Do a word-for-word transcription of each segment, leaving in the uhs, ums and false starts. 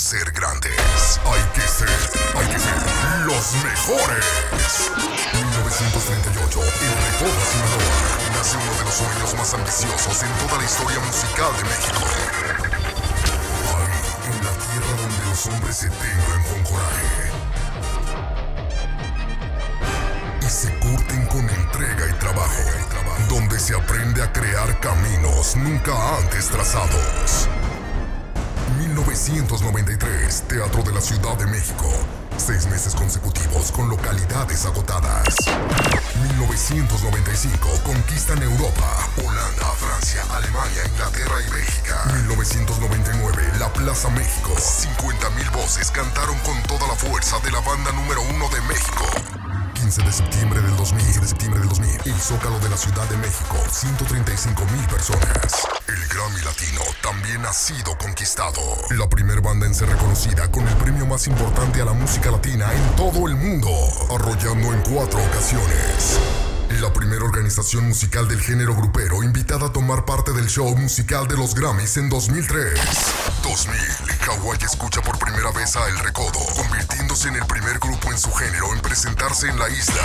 ser grandes. Hay que ser, hay que ser los mejores. mil novecientos treinta y ocho, el Recodo Sinaloa. Nace uno de los sueños más ambiciosos en toda la historia musical de México. Ahí, en la tierra donde los hombres se tengan con coraje y se curten con entrega y trabajo, donde se aprende a crear caminos nunca antes trazados. mil novecientos noventa y tres, Teatro de la Ciudad de México. Seis meses consecutivos con localidades agotadas. mil novecientos noventa y cinco, conquistan Europa, Holanda, Francia, Alemania, Inglaterra y Bélgica. mil novecientos noventa y nueve, La Plaza México. cincuenta mil voces cantaron con toda la fuerza de la banda número uno de México. quince de septiembre del dos mil, quince de septiembre del dos mil, el Zócalo de la Ciudad de México, ciento treinta y cinco mil personas. El Grammy Latino también ha sido conquistado. La primer banda en ser reconocida con el premio más importante a la música latina en todo el mundo, arrollando en cuatro ocasiones. La primera organización musical del género grupero invitada a tomar parte del show musical de los Grammys en dos mil tres. dos mil, Hawái escucha por primera vez a El Recodo, convirtiéndose en el primer grupo en su género en presentarse en la isla.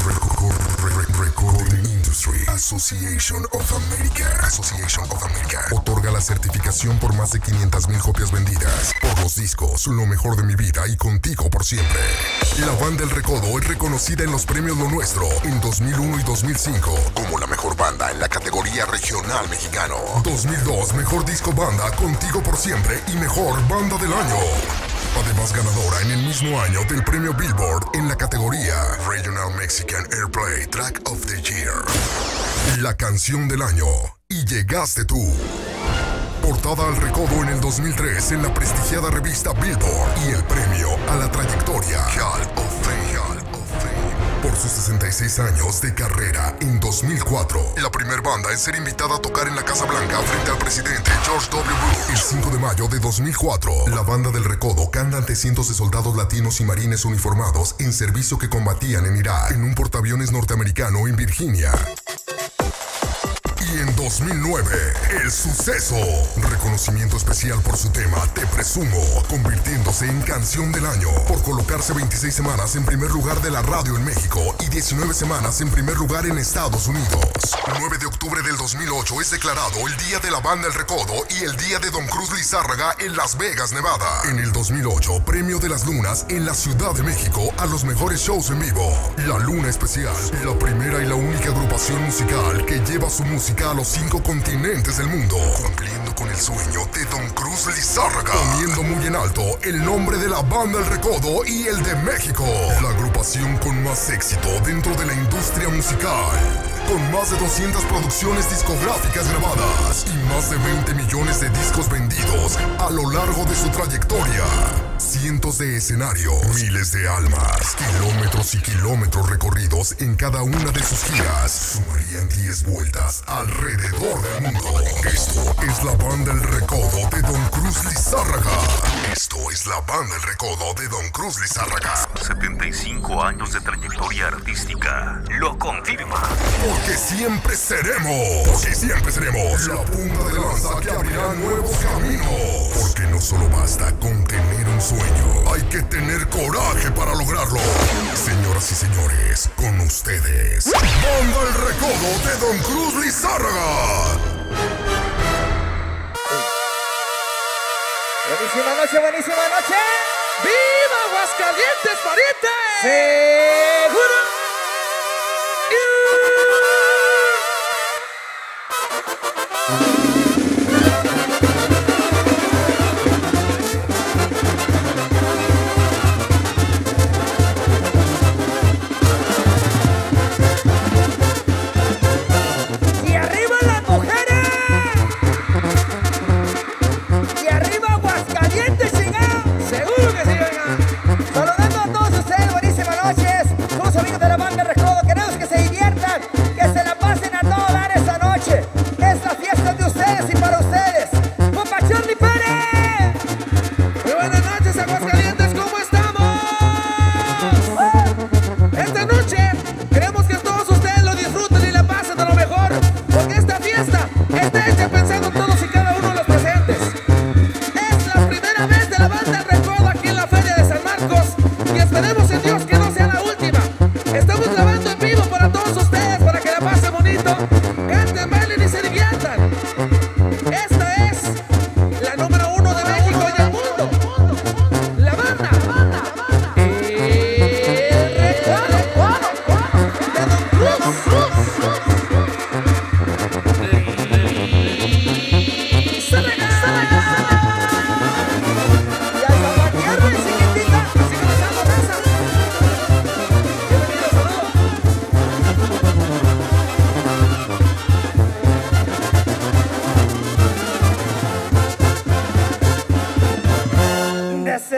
Recording Industry Association of America. Association of America otorga la certificación por más de quinientas mil copias vendidas por los discos Lo Mejor de Mi Vida y Contigo por Siempre. La banda El Recodo es reconocida en los premios Lo Nuestro en dos mil uno y dos mil cinco como la mejor banda en la categoría regional mexicano. dos mil dos, mejor disco banda Contigo por Siempre y mejor banda del año. Además ganadora en el mismo año del premio Billboard en la categoría Regional Mexican Airplay Track of the Year. La canción del año, Y Llegaste Tú. Portada al Recodo en el dos mil tres en la prestigiada revista Billboard y el premio a la trayectoria Hall of Fame. Hall of Fame. Por sus sesenta y seis años de carrera en dos mil cuatro, la primer banda en ser invitada a tocar en la Casa Blanca frente al presidente George W. Bush. El cinco de mayo de dos mil cuatro, la banda del Recodo canta ante cientos de soldados latinos y marines uniformados en servicio que combatían en Irak en un portaaviones norteamericano en Virginia. Y en dos mil nueve, El Suceso. Reconocimiento especial por su tema Te Presumo, convirtiéndose en canción del año por colocarse veintiséis semanas en primer lugar de la radio en México y diecinueve semanas en primer lugar en Estados Unidos. nueve de octubre del dos mil ocho es declarado el Día de la Banda El Recodo y el Día de Don Cruz Lizárraga en Las Vegas, Nevada. En el dos mil ocho, Premio de las Lunas en la Ciudad de México a los mejores shows en vivo. La Luna Especial, la primera y la única agrupación musical que lleva su música a los cinco continentes del mundo, cumpliendo con el sueño de Don Cruz Lizárraga, poniendo muy en alto el nombre de la banda El Recodo y el de México, la agrupación con más éxito dentro de la industria musical, con más de doscientas producciones discográficas grabadas y más de veinte millones de discos vendidos a lo largo de su trayectoria. Cientos de escenarios, miles de almas, kilómetros y kilómetros recorridos en cada una de sus giras. Sumarían diez vueltas alrededor del mundo. Esto es la banda El Recodo de Don Cruz Lizárraga. Esto es la banda El Recodo de Don Cruz Lizárraga. setenta y cinco años de trayectoria artística lo confirma. Porque siempre seremos, porque siempre seremos la punta de lanza que abrirá nuevos caminos. Porque no solo basta con tener un sueño, hay que tener coraje para lograrlo. Señoras y señores, con ustedes, Banda El Recodo de Don Cruz Lizárraga. Buenísima noche, buenísima noche. ¡Viva Aguascalientes, pariente! ¡Seguro! ¡Y arriba las mujeres! ¡Y arriba Aguascalientes, chingado! ¡Seguro que sí, venga! Saludando a todos ustedes, buenísimas noches.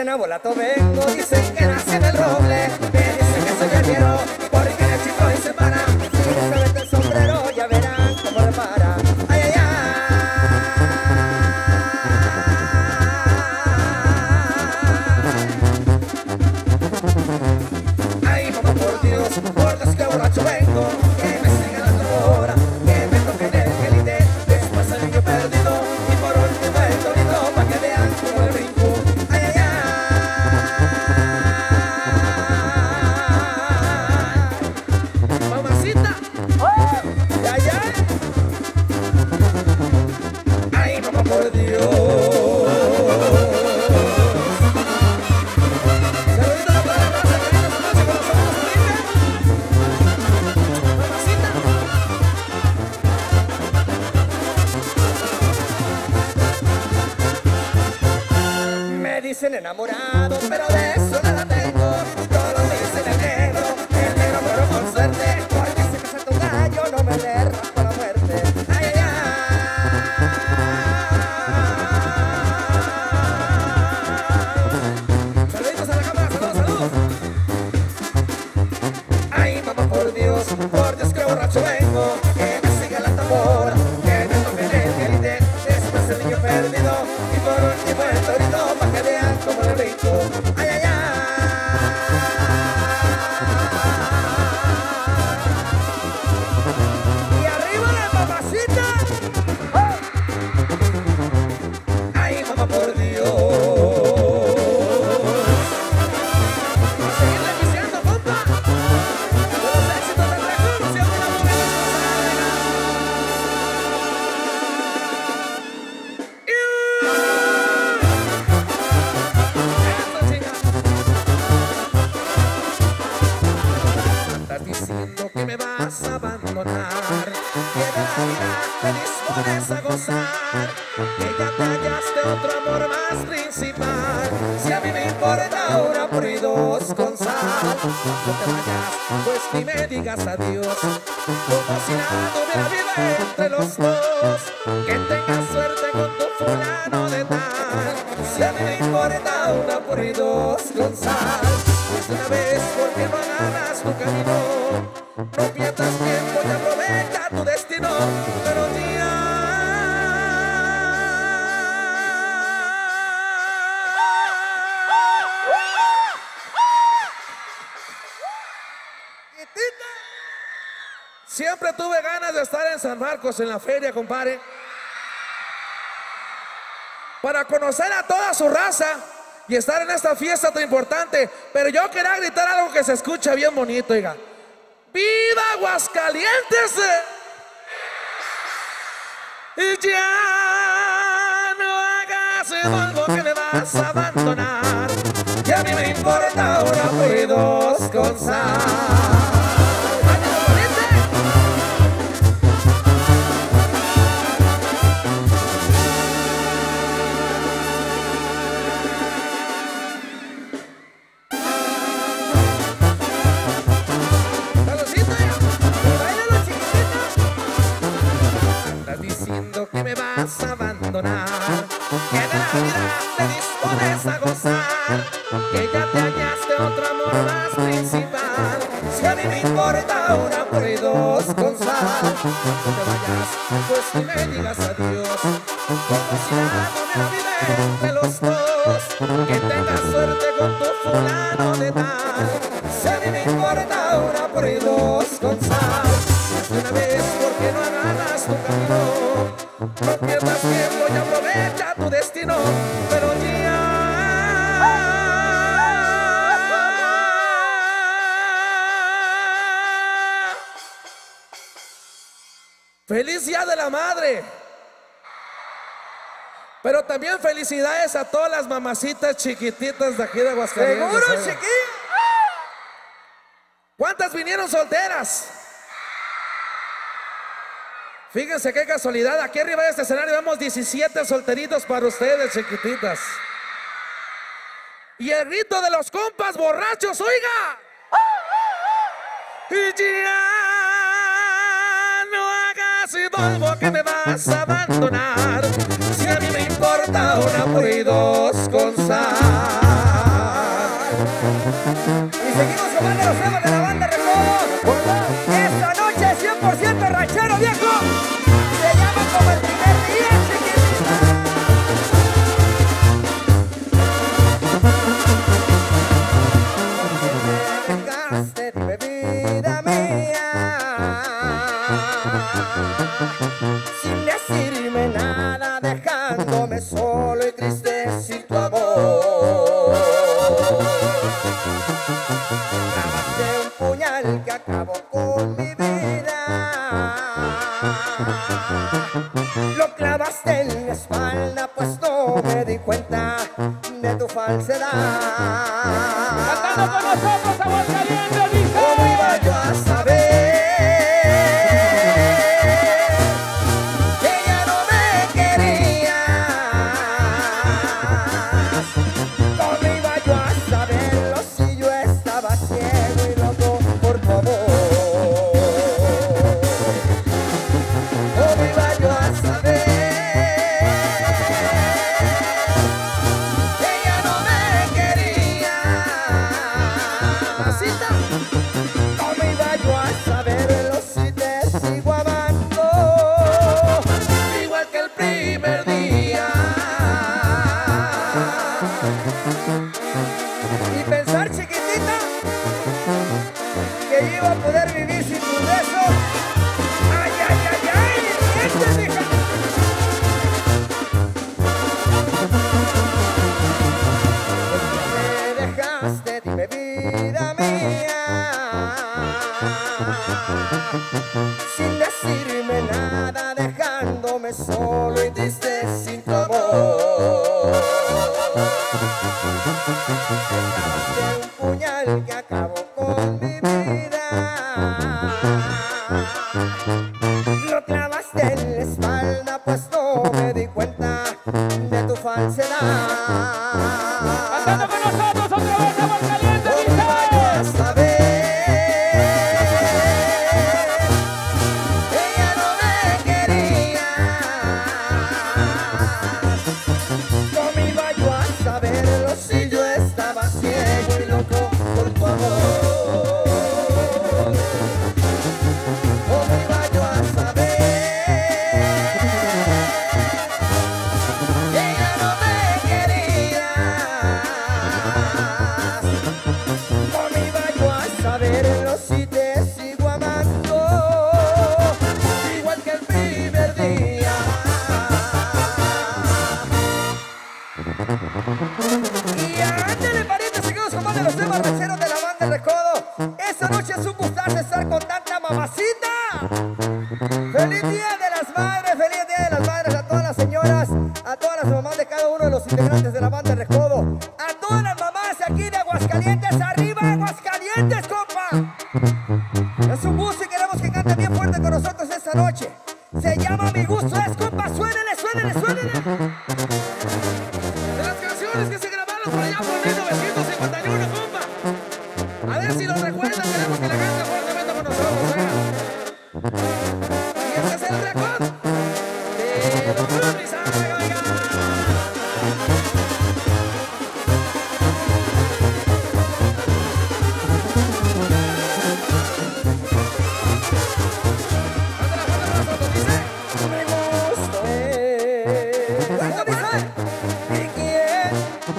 Nabolato vengo, dicen que nací en el roble. Me dicen que soy guerrero, porque el chico y se para. Si no se vete el sombrero, ya verán cómo repara. Ay, ay, ay. Ay, mamá, por Dios, por Dios que borracho vengo. Que me sigan a la hora, que me toquen el gelite. Después el niño perdido y por último el torito, pa' que vean cómo el brinco. Ay, ay, ay. Mamacita. Ay, ay, ay. Ay, mamá, por Dios. Saludito a toda la raza que viene esta noche con nosotros, mamacita. Me dicen enamorado, pero de eso nada tengo. Todos me dicen el negro, el negro pero con suerte. Porque si me salta un gallo no me le raspo la muerte. Ay, ay, ay. Saluditos a la cámara, saludos, saludos. Ay, mamá, por Dios, por Dios que borracho vengo. Que me siga la tambora, que me toquen el gelite. Después el niño perdido y por último el torito, pa' que vean cómo le brinco. Ay, ay, ay. Y arriba la mamacita. Ay, mamá, por Dios. A seguirle diciendo, compa. De los éxitos del recurso y alguna mujer estás diciendo que me vas a abandonar, que de la vida te dispones a gozar, que ya te hallaste otro amor más principal. Si a mí me importa una por y dos con sal, no te vayas, pues ni me digas adiós, como si nada hubiera vida entre los dos. Que tengas suerte con tu fulano de tal. Si a mí me importa una por y dos con sal, pues una vez, ¿por qué no agarras tu camino? No pierdas tiempo y aprovecha tu destino. Pero día siempre tuve ganas de estar en San Marcos en la feria, compadre, para conocer a toda su raza y estar en esta fiesta tan importante. Pero yo quería gritar algo que se escucha bien bonito, oiga. ¡Viva Aguascalientes! Y ya no hagas el polvo que me vas a abandonar, que a mí me importa una por y dos con sal. Que me vas a abandonar, que de la vida te dispones a gozar, que ya te hallaste otro amor más principal. Si a mí me importa una por y dos con sal, no te vayas, pues ni me digas adiós, como si nada hubiera vida entre los dos. Que tengas suerte con tu fulano de tal. Si a mí me importa una por y dos con sal, más de una vez, ¿por qué no agarras tu camino? No pierdas tiempo y aprovecha tu destino. Pero ya feliz Día de la Madre. Pero también felicidades a todas las mamacitas chiquititas de aquí de Aguascalientes. ¿Seguro, chiquillo? ¿Cuántas vinieron solteras? Fíjense qué casualidad, aquí arriba de este escenario vemos diecisiete solteritos para ustedes, chiquititas. Y el grito de los compas borrachos, oiga. Y ya no hagas polvo que me vas a abandonar, si a mí me importa una por y dos con sal. los temas de la banda Recodo. Esta noche cien por ciento ranchero viejo. Se llama como el primer día, chiquitita. Me dejaste, dime vida mía, sin decirme nada, dejándome solo y triste sin tu amor. Clavaste un puñal que acabó con mi vida, lo clavaste en mi espalda, pues no me di cuenta de tu falsedad. Cantando con nosotros, Aguascalientes, dice. ¿Cómo iba yo a saber que ya no me querías? ¿Cómo iba yo a saberlo si yo estaba ciego y loco por tu amor? ¿Cómo iba yo a saber que ya no me querías? Masita, ¿cómo iba yo a saberlo si te sigo amando igual que el primer día? Y pensar, chiquitita, que iba a poder vivir sin tus besos. ¡Ay, ay, ay, ay! ¡Esta hija! Me dejaste, dime vida mía, sin decirme nada, dejándome solo y triste sin tu amor. Dejaste un puñal que acabó con mi vida, lo clavaste en la espalda, pues no me di cuenta de tu falsedad. Cantando con nosotros, otra vez, Aguascalientes, ¿Cómo iba yo a dice. saber que ya no me querías? ¿Cómo iba yo a saberlo si yo estaba ciego y loco por tu amor? ¿Cómo iba yo a saber que ya no me querías? ¿Cómo iba yo a saberlo si te sigo amando igual que el primer día? Y ándale, parientes, seguimos con más de los temas rancheros de la banda El Recodo. Esta noche es un gustazo estar con tanta mamacita. ¡Feliz Día de las Madres! ¡Feliz Día de las Madres a todas las señoras, a todas las mamás de cada uno de los integrantes de la banda El Recodo! A todas las mamás aquí de Aguascalientes, ¡arriba Aguascalientes, compa! Es un gusto y queremos que cante bien fuerte con nosotros esta noche. Se llama Mi Gusto Es, compa, suénele, suénele, suénele. De las canciones que se grabaron por allá por mil novecientos cincuenta y uno, compa. A ver si lo recuerdan, queremos que la cante fuertemente con nosotros, ¿eh? Y este es el récord de Don Luis Arce, oiga. Ándale, ándale, nosotros, dice. Mi gusto es. ¿Cuánto dice? ¿Y quién?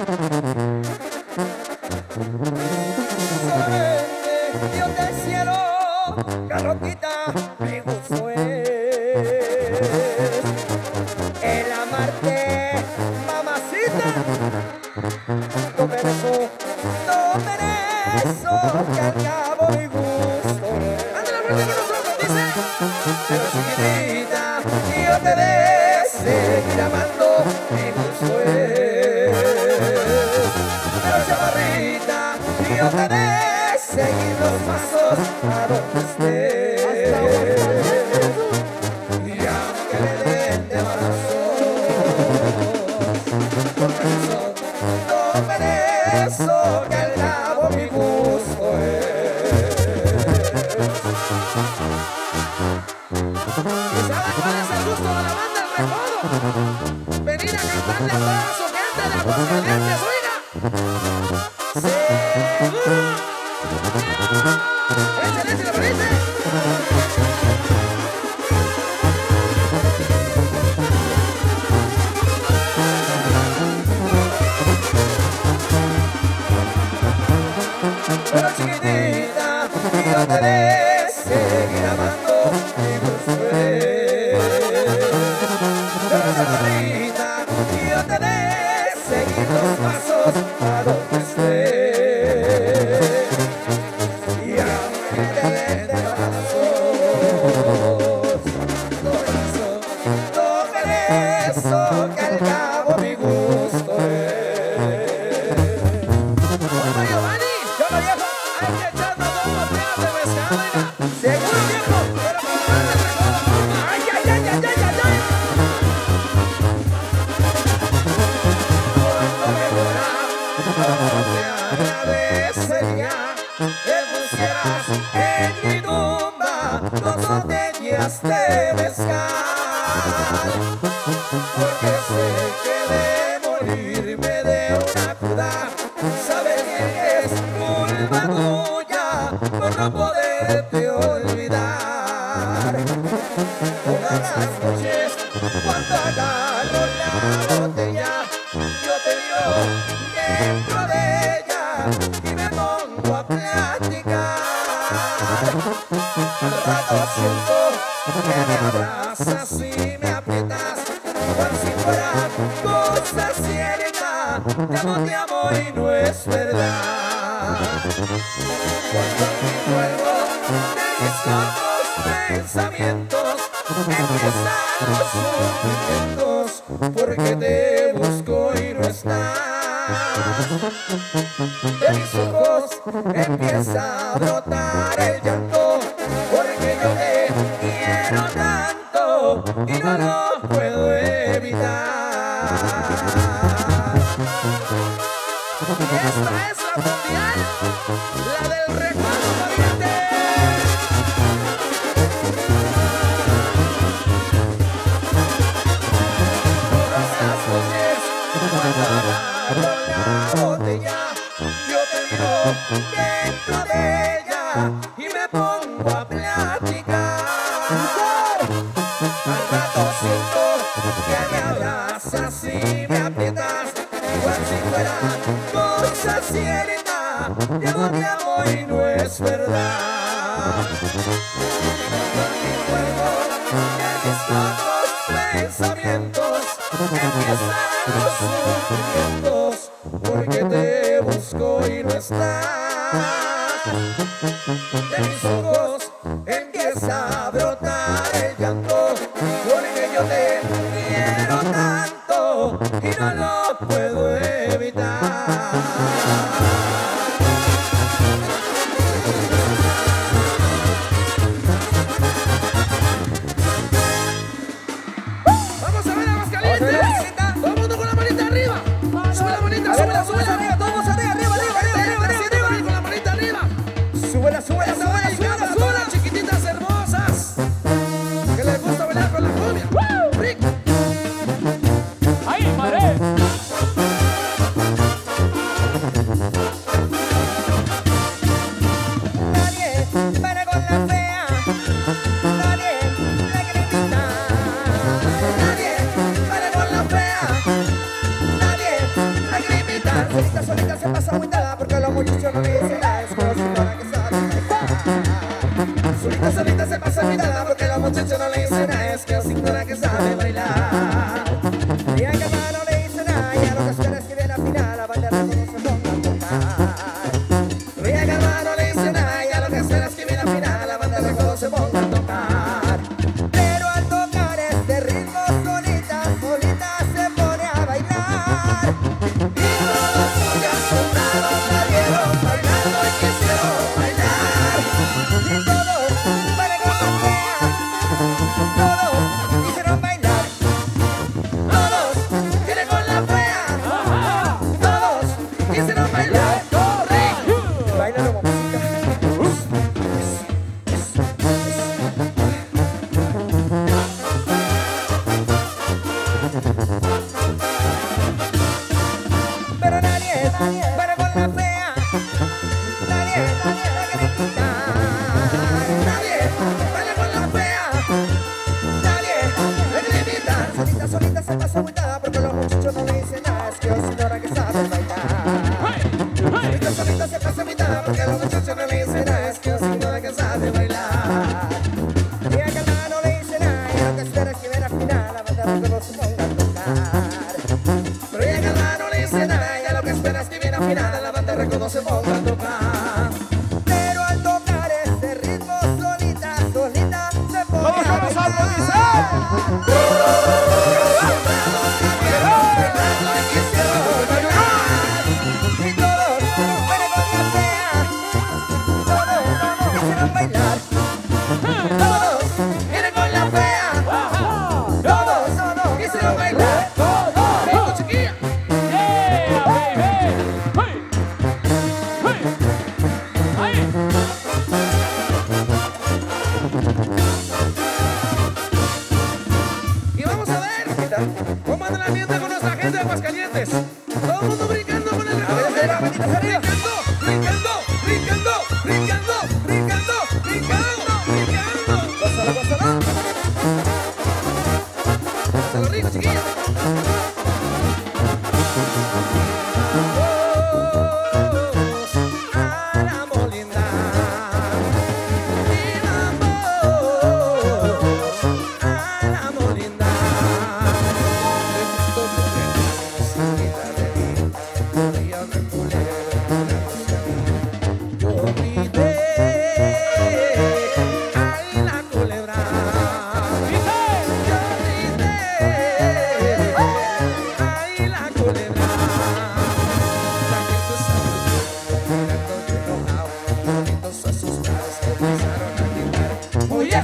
Solamente Dios del cielo, Carlotita, mi gusto es el amarte, mamacita. No merezco, no merezco, que al cabo mi gusto es. Ándale, fuerte con nosotros, dice. Pero chiquitita, yo te de seguir amando, mi gusto es. Pero chavarrita, yo te de seguir los pasos a donde estés. Y aunque me den de balazos, por eso no merezco, que al cabo mi gusto es. ¿Y saben cuál es el gusto de la banda El Recodo? Venir a cantarle a toda su gente de Aguascalientes, oiga. Seguro. Échale, échale, pariente. Pero chiquitita, yo te de seguir amando mi gusto es. Pero chaparrita, yo te de seguir los pasos a donde estés. Y aunque te dé de brazos, todo eso, todo eso que al cabo mi gusto es. Bueno, Giovanni, yo lo viejo, hay que echarnos dos botellas de mezcal, oiga. Seguro, viejo, pero con más de recodo. Ay, ay, ay, ay, ay, ay, ay. Cuánto me dura, cuánto te agradecería que pusieras en mi tumba dos botellas de mezcal. Porque sé que de morirme de una cruda, sabes que es culpa tuya por no poderte olvidar. Todas las noches cuando agarro la botella, yo te miro dentro de ella y me pongo a platicar. Al rato siento que me abrazas y me aprietas, cual si fuera cosa cierta. Te amo, te amo y no es verdad. Cuando mi cuerpo de mis otros pensamientos empiezan los sufrimientos, porque te busco y no estás. De mis ojos empieza a brotar el llanto, porque yo te quiero tanto y no lo puedo evitar. Esta es la mundial, la del recuerdo, pariente. Todas las noches, cuando agarro la botella, yo te miro dentro de ella y me pongo a platicar. Al rato siento que me abrazas y me aprietas, igual si fuera cosa cierta. Te amo, te amo y no es verdad. Cuando mi cuerpo de mis otros pensamientos empiezan los sufrimientos, porque te busco y no estás. De mis ojos empieza a brotar el llanto, porque yo te quiero tanto y no lo puedo evitar. Vamos a ver a Aguascalientes. Todo el mundo con la manita arriba. Sube la manita, sube la, sube la. Todos arriba, arriba, arriba, arriba, arriba, arriba, con la manita arriba. Súbela, súbela, súbela, súbela, súbela, chiquititas hermosas que les gusta bailar con la cumbia. Rick. ¡Ay, madre! Nadie para con la fea, nadie la grita. Nadie para con la fea, nadie la grita. Solita, solita se pasa muy nada porque los muchachos no le dicen nada, es como si fuera que sabe bailar. Solita, solita se pasa muy nada porque los muchachos no le dicen nada, es que se ignora que sabe bailar. Y a cada no le dice nada, y a lo que espera es que viene a final a bailar como se ponga a tocar. Y a cada no le dice nada, y a lo que espera es que viene a final.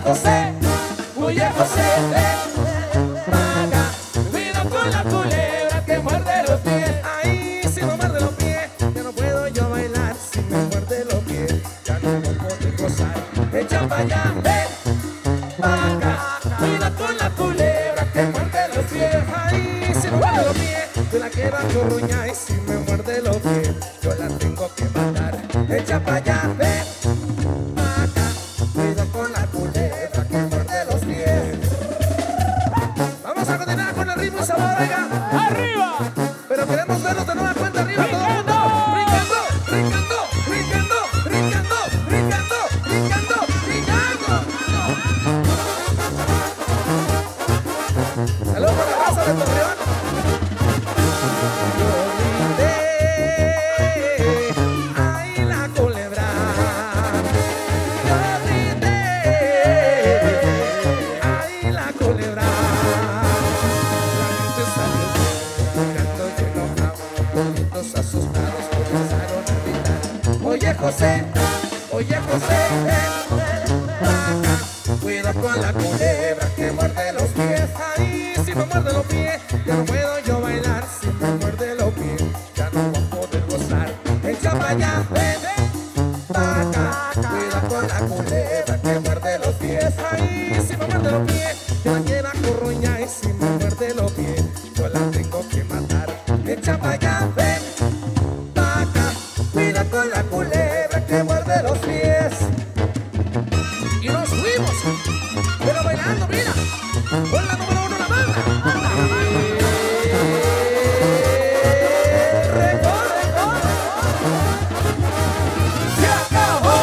José, oye José, ven acá. Cuidado con la culebra que muerde los pies. Ahí si me muerde los pies, ya no puedo yo bailar. Si me muerde los pies, ya no me puedo gozar. Echa pa' allá, ven acá. Cuidado con la culebra que muerde los pies. Ahí si me muerde los pies, yo la quiero acurruñar. Y si me muerde los pies, yo la tengo que matar. Echa pa' allá, ven acá. Cuidado con la culebra que muerde los pies. Vamos a continuar con el ritmo y sabor, oiga. ¡Arriba! Pero queremos verlos de nueva cuenta arriba, todo el mundo. Brincando, brincando, brincando, brincando, brincando, brincando, brincando. Saludos por la raza de Torreón. Yo grité, ay la culebra. Yo grité, ay la culebra. La gente salió mirando y enojado, toditos asustados comenzaron a gritar. Oye José, oye José, ven acá. Cuida con la culebra que muerde los pies. Ahí si me muerde los pies, ya no puedo yo bailar. Si me muerde los pies, ya no voy a poder gozar. Echa pa' allá, ven pa' acá. Cuida con la culebra que muerde los pies. Ahí si me muerde los pies, yo la quiero acurruñar. Y si me muerde los pies, yo la tengo que matar. Echa pa' allá, ven pa' acá. Cuida con la culebra que muerde los pies. Y nos fuimos, pero bailando, mira, con la número uno la banda. ¡Récord! ¡Se acabó!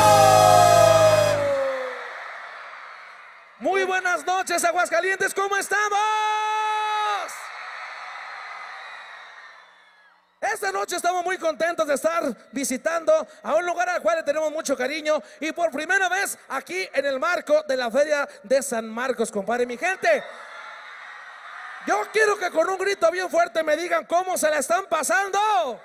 Muy buenas noches, Aguascalientes, ¿cómo estamos? Esta noche estamos muy contentos de estar visitando a un lugar al cual le tenemos mucho cariño y por primera vez aquí en el marco de la Feria de San Marcos, compadre. Mi gente, yo quiero que con un grito bien fuerte me digan cómo se la están pasando.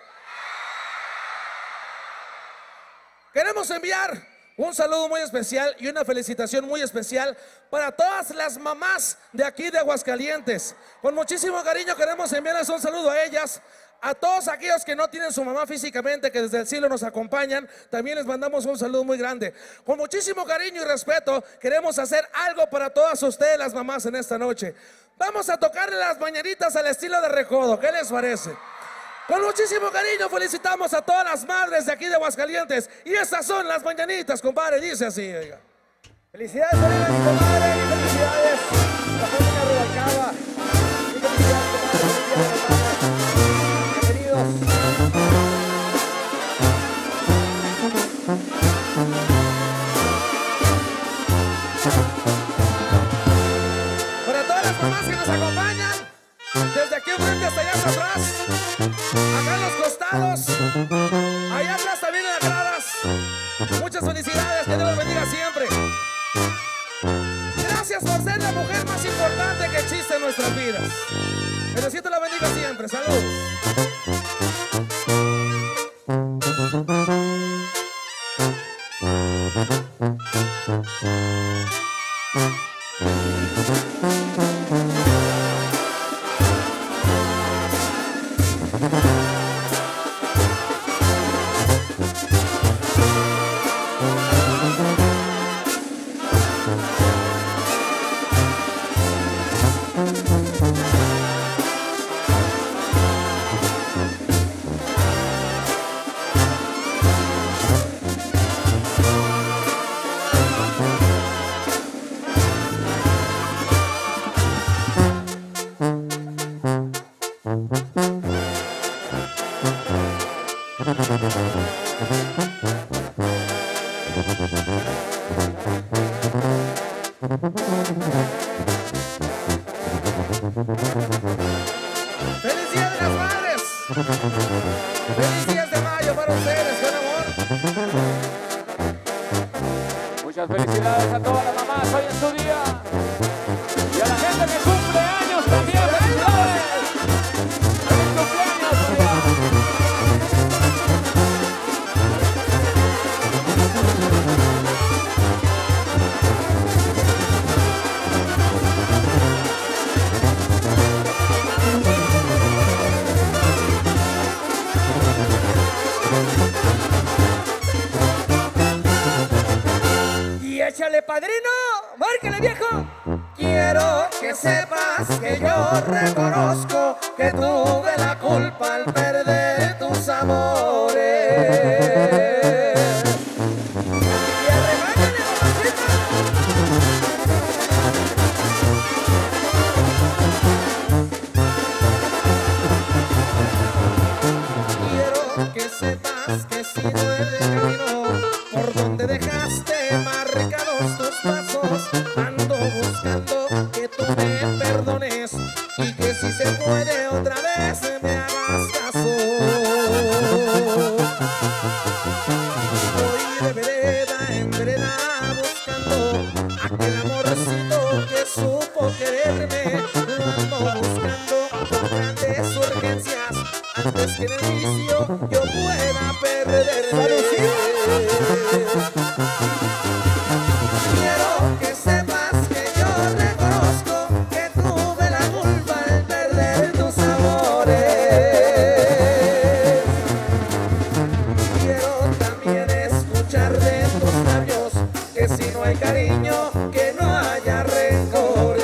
Queremos enviar un saludo muy especial y una felicitación muy especial para todas las mamás de aquí de Aguascalientes. Con muchísimo cariño queremos enviarles un saludo a ellas. A todos aquellos que no tienen su mamá físicamente, que desde el cielo nos acompañan, también les mandamos un saludo muy grande. Con muchísimo cariño y respeto, queremos hacer algo para todas ustedes, las mamás, en esta noche. Vamos a tocarle las mañanitas al estilo de Recodo, ¿qué les parece? Con muchísimo cariño felicitamos a todas las madres de aquí de Aguascalientes. Y estas son las mañanitas, compadre, dice así, oiga. Felicidades, Orena, mi comadre, y felicidades a la familia Rubalcaba. Y felicidades, comadre. Para todas las mamás que nos acompañan, desde aquí enfrente hasta allá hasta atrás, acá en los costados, allá atrás también en las gradas. Muchas felicidades, que Dios los bendiga siempre. Gracias por ser la mujer más importante que existe en nuestras vidas. Que Dios te la bendiga siempre. Saludos. ¡Feliz Día de las Madres! ¡Feliz diez de mayo para ustedes, con amor! Muchas felicidades a todas las mamás hoy en su día. Y a la gente que cumple años también, felicidades. ¡Feliz cumpleaños, Échale, padrino, márquele, viejo. Quiero que sepas que yo reconozco que tuve la culpa al perder tus amores. Y arremángale, mamacita. Quiero que sepas que sigo el camino por donde dejaste marcados tus pasos. Ando buscando que tú me perdones y que si se puede otra vez me hagas caso. Voy de vereda en vereda buscando aquel amorcito que supo quererme. Lo ando buscando con grandes urgencias antes que en el vicio yo pueda perderme. Quiero que sepas que yo reconozco que tuve la culpa al perder tus amores. Quiero también escuchar de tus labios que si no hay cariño, que no haya rencores.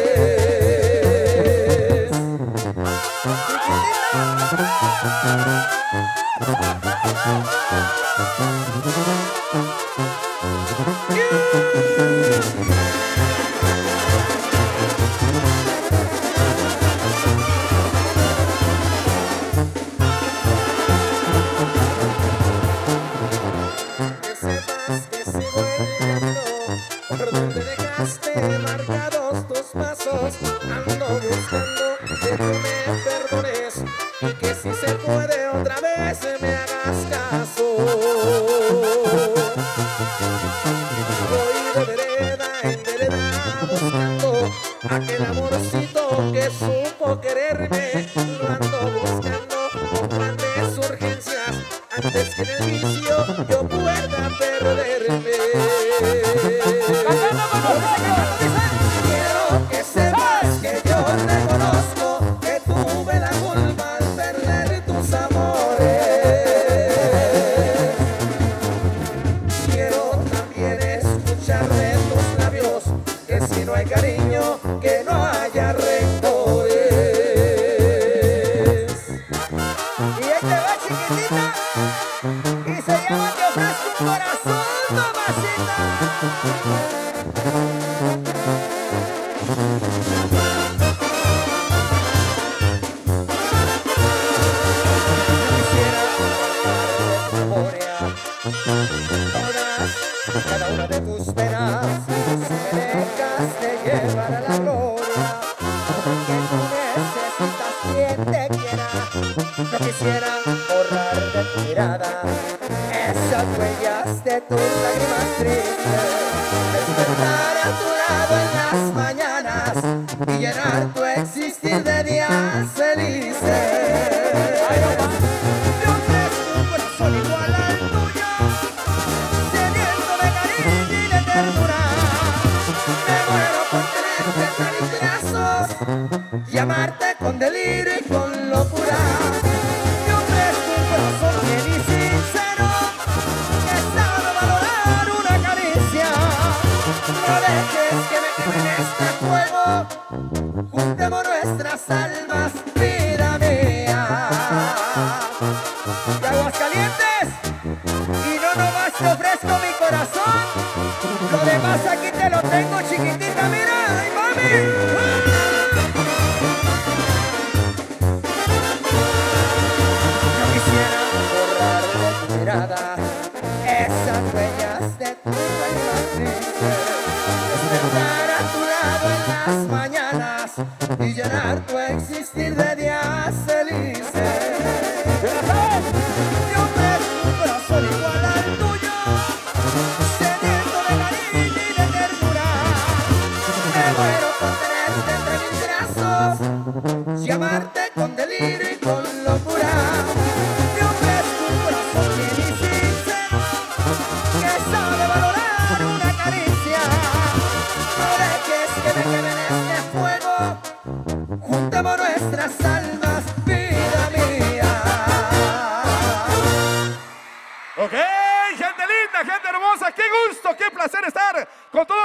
Que sepas que sigo el camino por donde dejaste marcados tus pasos. Ando buscando que tú me perdones y que si se puede otra vez me hagas caso. Voy de vereda en vereda buscando aquel amorcito que supo quererme. Lo ando buscando con grandes urgencias antes que en el vicio yo pueda perderme. Quiero que sepas que yo reconozco que tuve la culpa al perder tus amores. Quiero también escuchar de tus labios que si no hay cariño, que no haya rencores. Y ahí te va, chiquitita, y se llama Te ofrezco un corazón, mamacita. Todas, cada una de tus penas, si me dejas te llevar a la gloria, porque tú necesitas quien te quiera. No quisiera borrar de tu mirada esas huellas de tus lágrimas tristes, despertar a tu lado en las mañanas y llenar tu existir de días felices. Yo ofrezco un corazón igual al tuyo, sediento de cariño y de ternura. Me muero por tenerte entre mis brazos y amarte con delirio y con locura. Yo ofrezco un corazón bien y sincero que sabe valorar una caricia. No dejes que me queme en este fuego, juntemos nuestras almas, vida mía. De Aguascalientes, y no nomás te ofrezco mi corazón, lo demás aquí te lo tengo, chiquitita, mira, ay mami. No quisiera borrar de tu mirada esas huellas de tus lágrimas tristes, despertar a tu lado en las mañanas y llenar tu existir de días felices. Yo ofrezco un corazón igual al tuyo, sediento de cariño y de ternura. Me muero por tenerte entre mis brazos y amarte con delirio y con locura. Yo ofrezco un corazón bien y sincero que sabe valorar una caricia. No dejes que me queme en este fuego, juntemos nuestras almas, vida mía. Ok, gente linda, gente hermosa, qué gusto, qué placer estar con todos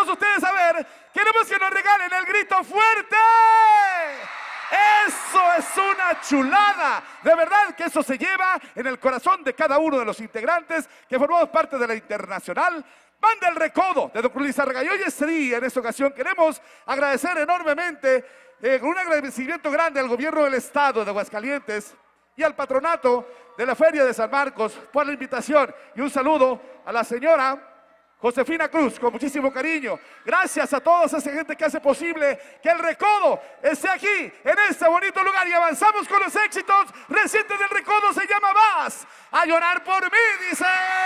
chulada. De verdad que eso se lleva en el corazón de cada uno de los integrantes que formamos parte de la Internacional Banda El Recodo de Don Cruz Lizárraga. Y hoy este día, en esta ocasión, queremos agradecer enormemente, eh, con un agradecimiento grande al gobierno del estado de Aguascalientes y al patronato de la Feria de San Marcos por la invitación. Y un saludo a la señora Josefina Cruz, con muchísimo cariño. Gracias a toda esa gente que hace posible que El Recodo esté aquí, en este bonito lugar. Y avanzamos con los éxitos recientes del Recodo. Se llama Vas a llorar por mí, dice.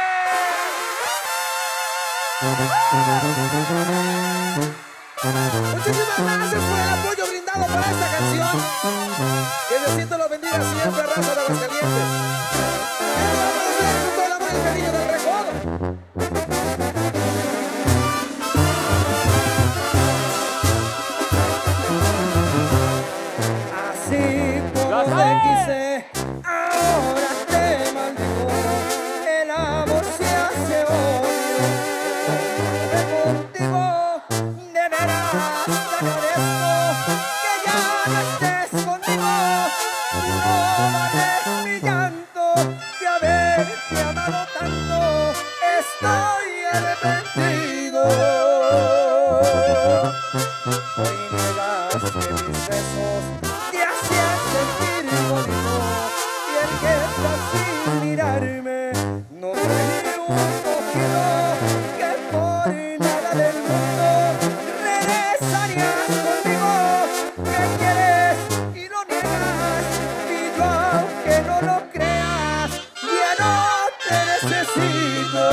Muchísimas gracias por el apoyo brindado para esta canción. Que Diosito los bendiga siempre, raza de Aguascalientes. Con todo el amor y el cariño del Recodo. Así como te quise, ahora te maldigo. El amor se hace odio. Contigo, de veras te agradezco que ya no estés conmigo. No vales mi llanto de haberte amado tanto. Estoy arrepentido. Hoy niegas que mis besos te hacían sentir bonito, y el que está sin mirarme no trae un poquito, que por nada del mundo regresarías conmigo. Me quieres y lo niegas, y yo aunque no lo creas, ya no te necesito.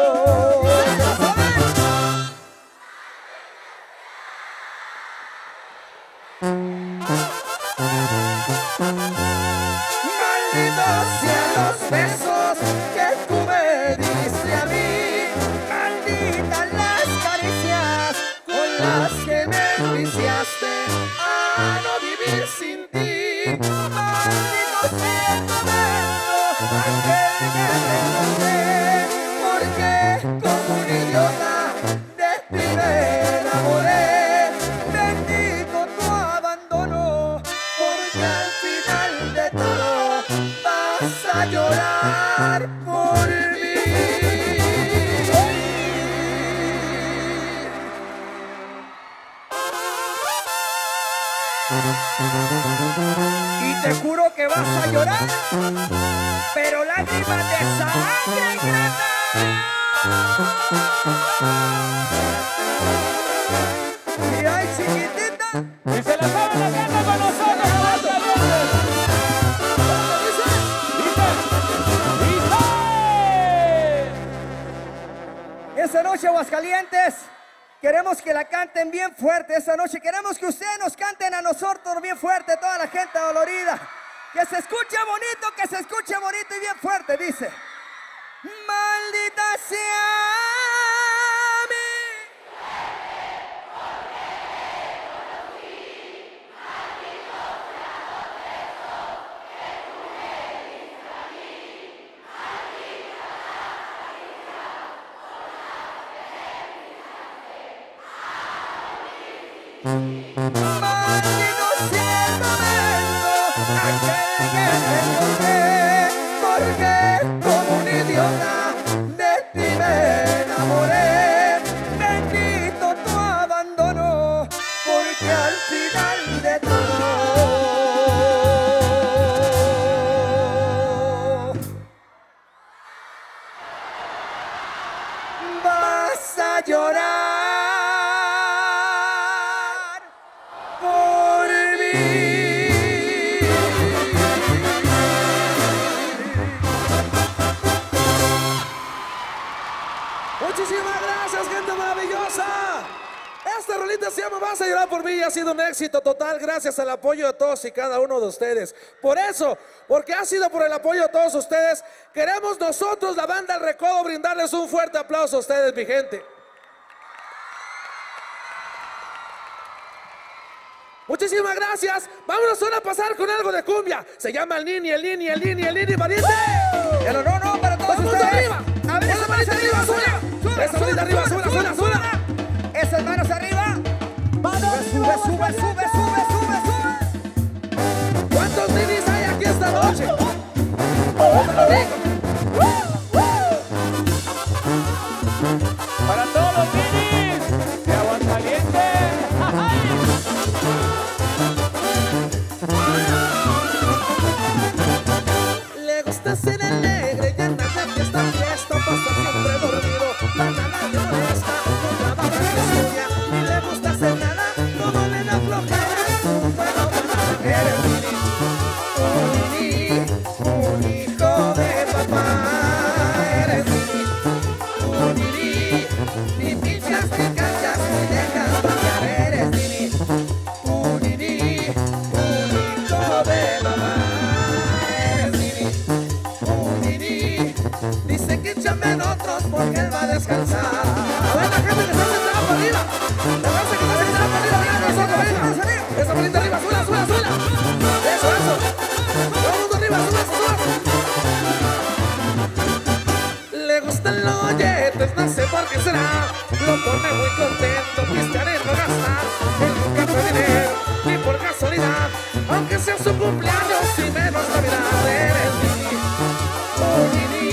Malditos sean los besos que tú me diste a mí, malditas las caricias con las que me enviciaste a no vivir sin ti. Maldito sea el momento aquel que te encontré, porque como un idiota de ti me enamoré. Bendito tu abandono, porque al final de todo vas a llorar por mí. Y te juro que vas a llorar, pero lágrimas de sangre y grana. Y ay, chiquitita, Y se la saben haciendo con nosotros, Aguascalientes. esa noche, Aguascalientes, queremos que la canten bien fuerte. Esa noche queremos que ustedes nos canten a nosotros bien fuerte, toda la gente dolorida. Que se escuche bonito, que se escuche bonito y bien fuerte, dice. Maldita sea mi... Maldito sea el momento aquel que te encontré, porque como un idiota de ti me enamoré. Bendito tu abandono, porque al final de todo vas a llorar por mí. Muchísimas gracias, gente maravillosa. Esta rolita se llama Vas a llorar por mí y ha sido un éxito total gracias al apoyo de todos y cada uno de ustedes. Por eso, porque ha sido por el apoyo de todos ustedes, queremos nosotros, la Banda El Recodo, brindarles un fuerte aplauso a ustedes, mi gente. Muchísimas gracias. Vámonos ahora a pasar con algo de cumbia. Se llama el Nini, el Nini, el Nini, el Nini, pariente. Pero no, no, para todos ¡Vamos ustedes. arriba! A ver, ¡Esa manita arriba, suena! ¡Esa manita arriba, suena, suena, suena! esas manos arriba. ¡Mano Sube, sube, sube, sube, sube, sube. ¿Cuántos Ninis hay noche. Póntalo rico. Para todos los ninis de Aguascalientes. Le gusta ser alegre y andar de fiesta en fiesta, pasa siempre dormido, para nada le molesta, no trabaja ni estudia, ni le gusta hacer nada, todo le da flojera, bueno, bueno, eres un niño, un hijo de papá, eres un niño, ni pinchas, ni cachas, ni dejas fallar, eres niño, un niño, un hijo de papá. Dicen que llamen otros porque él va a descansar. A ver la gente que está sentada para arriba. La raza que está sentada para arriba, venga con nosotros, venga. Esa manita arriba, suela, suela, suela. Eso, eso. Todo el mundo arriba, sube, sube. Le gustan los molletes, no sé por qué será. Lo pone muy contento, pistear y no gastar. Él nunca fue dinero, ni por casualidad. Aunque sea su cumpleaños y menos Navidad. Eres mi un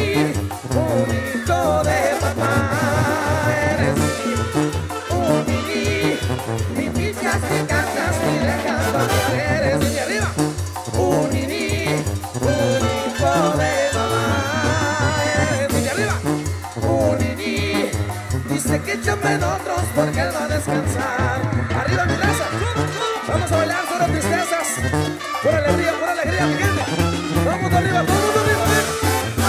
hijo de papá, eres un niño, ni pichas, ni cantas, ni dejas fallar, eres niña arriba, un niño, un hijo de mamá, eres niña arriba, un niño, dice que llamen otros porque él va a descansar, arriba mi raza, vamos a bailar sobre tristezas, por alegría, por alegría, mi gente, vamos arriba, todo el mundo arriba, ven.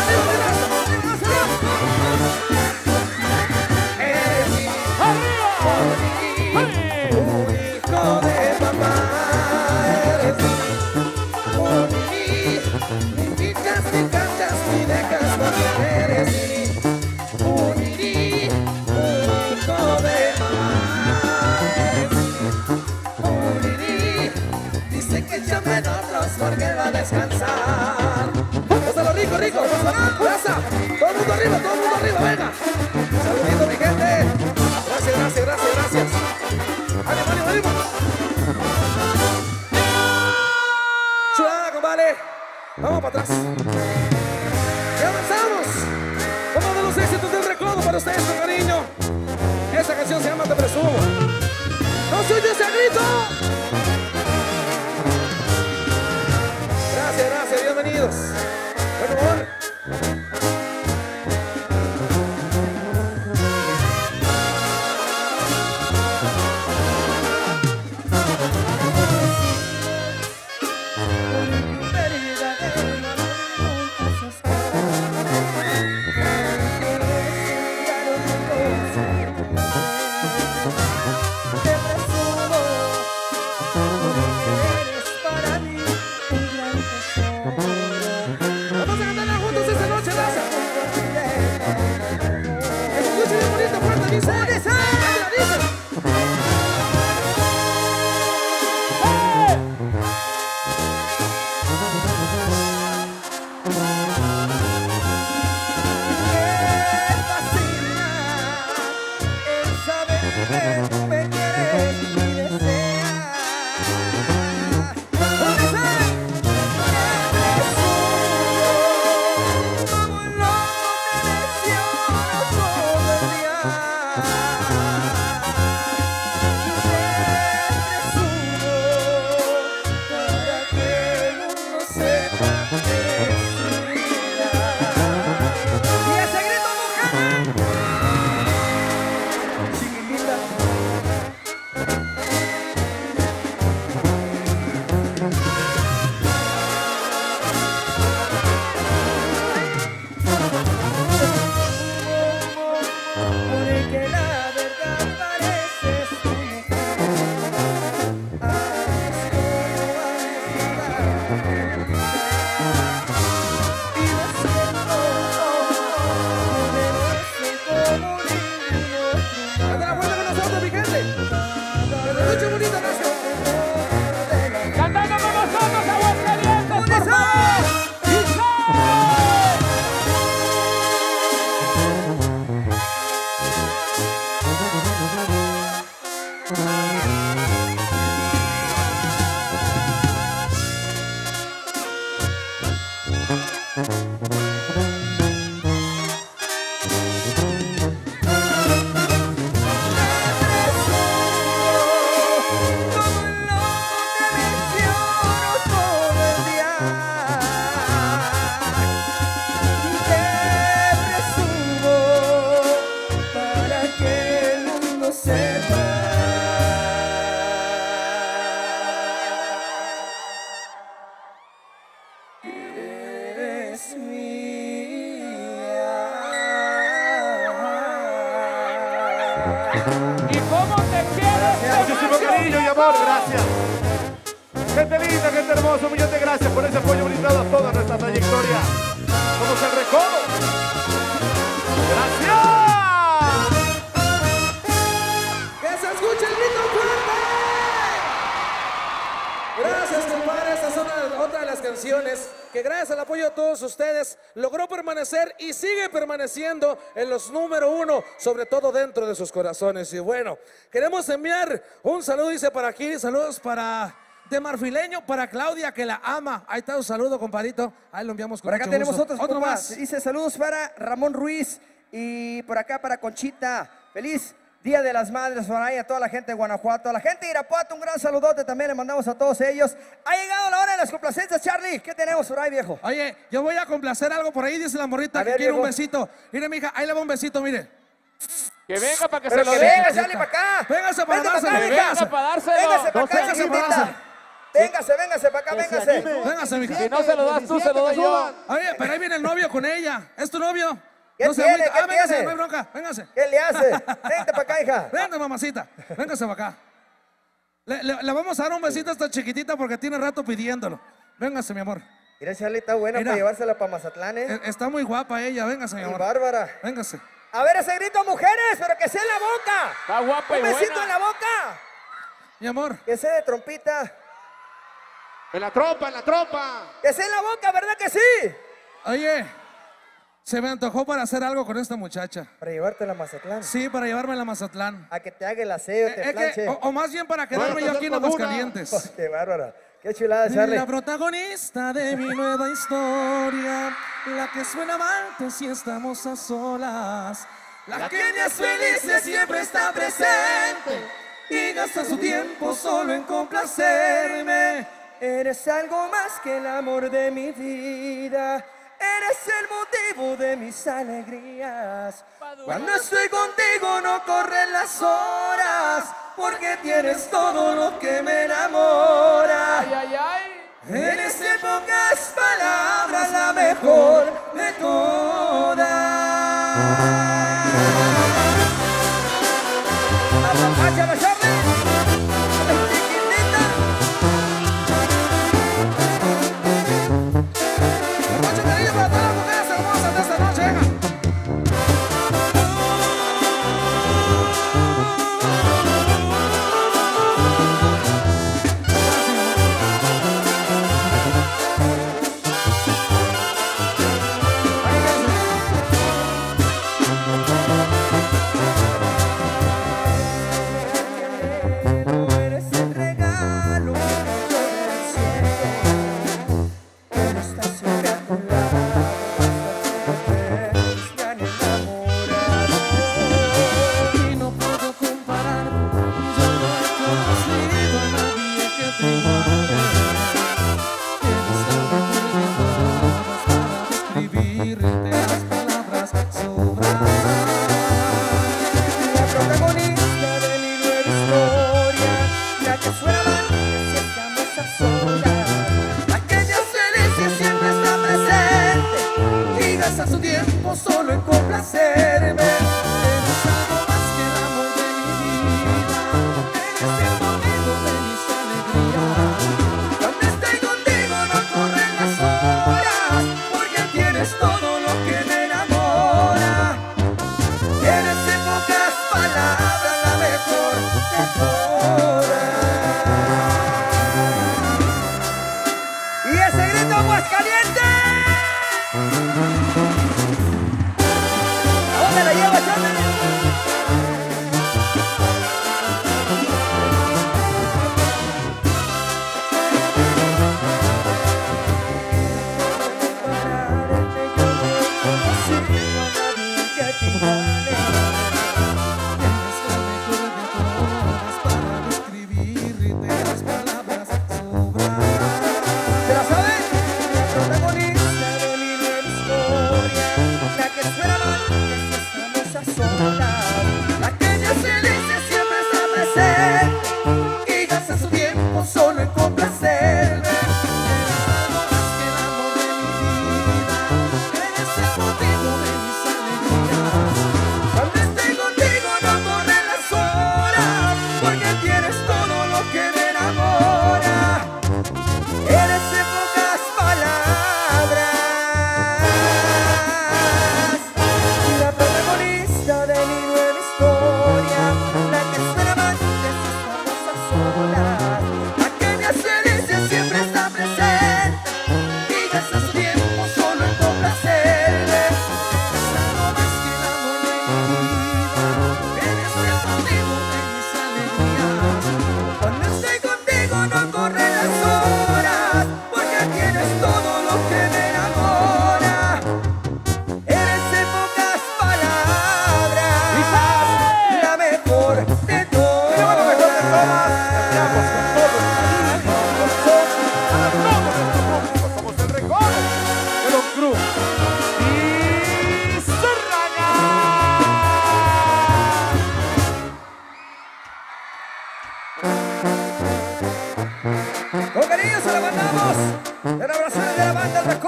Porque él va a descansar. Pásalo rico, rico. Plaza. Todo el mundo arriba, todo el mundo arriba, venga. Saludito, mi gente. Gracias, gracias, gracias, gracias. Ánimo, ánimo, ánimo. Chulada, compadre. Vamos para atrás. Ya avanzamos. Uno de los éxitos del recodo para ustedes con cariño. Esta canción se llama Te Presumo. ¡No se oye ese grito! Gracias, gracias, bienvenidos. Por favor. ¿Y cómo te quieres? Muchísimo cariño y amor, gracias. Gente linda, gente hermosa, un millón de gracias por ese apoyo brindado a toda nuestra trayectoria. Somos el Recodo. ¡Gracias! ¡Que se escuche el grito fuerte! Gracias, compadre. Esta es una, otra de las canciones que gracias al apoyo de todos ustedes logró permanecer y sigue permaneciendo en los número uno, sobre todo dentro de sus corazones. Y bueno, queremos enviar un saludo, dice para aquí, saludos para de Marfileño, para Claudia, que la ama. Ahí está un saludo, compadrito. Ahí lo enviamos con Por acá mucho tenemos gusto. otros, Otro compa. más. Dice saludos para Ramón Ruiz y por acá para Conchita. Feliz Día de las Madres por ahí a toda la gente de Guanajuato, a la gente de Irapuato, un gran saludote también le mandamos a todos ellos. Ha llegado la hora de las complacencias, Charlie. ¿Qué tenemos por ahí, viejo? Oye, yo voy a complacer algo por ahí, dice la morrita A que ver, quiere un viejo. besito. Mire, mija, ahí le va un besito, mire. Que venga para que Pero se lo que dé. venga, Charlie, para acá. Véngase para Vente dárselo. acá, Que mija. venga para dárselo. Véngase para acá, Véngase para chiquitita. dárselo. Véngase, véngase para acá, véngase. Véngase, mija. Si no se lo das tú, se lo doy yo. Oye, pero ahí viene el novio con ella. ¿Es tu novio? ¿Qué no se tiene? agüite. ¿Qué Ah, véngase, tiene? no hay bronca. Véngase. ¿Qué le hace? Vente para acá, hija. Venga, mamacita. Véngase para acá. Le, le- le vamos a dar un besito a esta chiquitita porque tiene rato pidiéndolo. Véngase, mi amor. Mira, Charlie, está buena Mira. para llevársela para Mazatlán, ¿eh? E- Está muy guapa ella. Véngase, mi Y amor. bárbara. Véngase. A ver ese grito, mujeres, pero que sea en la boca. Está guapa y Un besito buena. en la boca. Mi amor. Que sea de trompita. En la trompa, en la trompa. Que sea en la boca, ¿verdad que sí? Oye, se me antojó para hacer algo con esta muchacha. Para llevártela a Mazatlán. Sí, para llevarme a la Mazatlán. A que te haga el aseo, Eh, te es planche. que, o, o más bien para quedarme Bueno, yo aquí en con una. Aguascalientes. Oh, qué bárbara. Qué chulada, Charlie. La protagonista de mi nueva historia, la que suena antes si estamos a solas, la que en es felices siempre está presente y gasta su tiempo solo en complacerme. Eres algo más que el amor de mi vida. Eres el motivo de mis alegrías. Cuando estoy contigo no corren las horas, porque tienes todo lo que me enamora. Ay, ay, ay. Eres en pocas palabras la mejor de todas. Apapáchala, Charlie. Chiquitita. Mucho cariño para todas las mujeres hermosas de esta noche. Venga. Eres el regalo que cayó del cielo. Quiero estar siempre a tu lado hasta que me ves, me han enamorado. Y no puedo comparar, yo no he conocido a nadie que te iguale. Tienes algo que todas para describirte, las palabras sobran. La protagonista de mi nueva historia, la que suena antes si estamos a solas. Aquella feliz siempre está presente y gasta su tiempo solo en complacerme. Eres algo más que el amor de mi vida, eres el motivo de mis alegrías. Cuando estoy contigo no corren las horas, porque tienes todo lo que me enamora. Eres en pocas palabras la mejor de todas. Y ese grito Aguascalientes. ¿A dónde la lleva, Charlie? Eres la mejor de todas para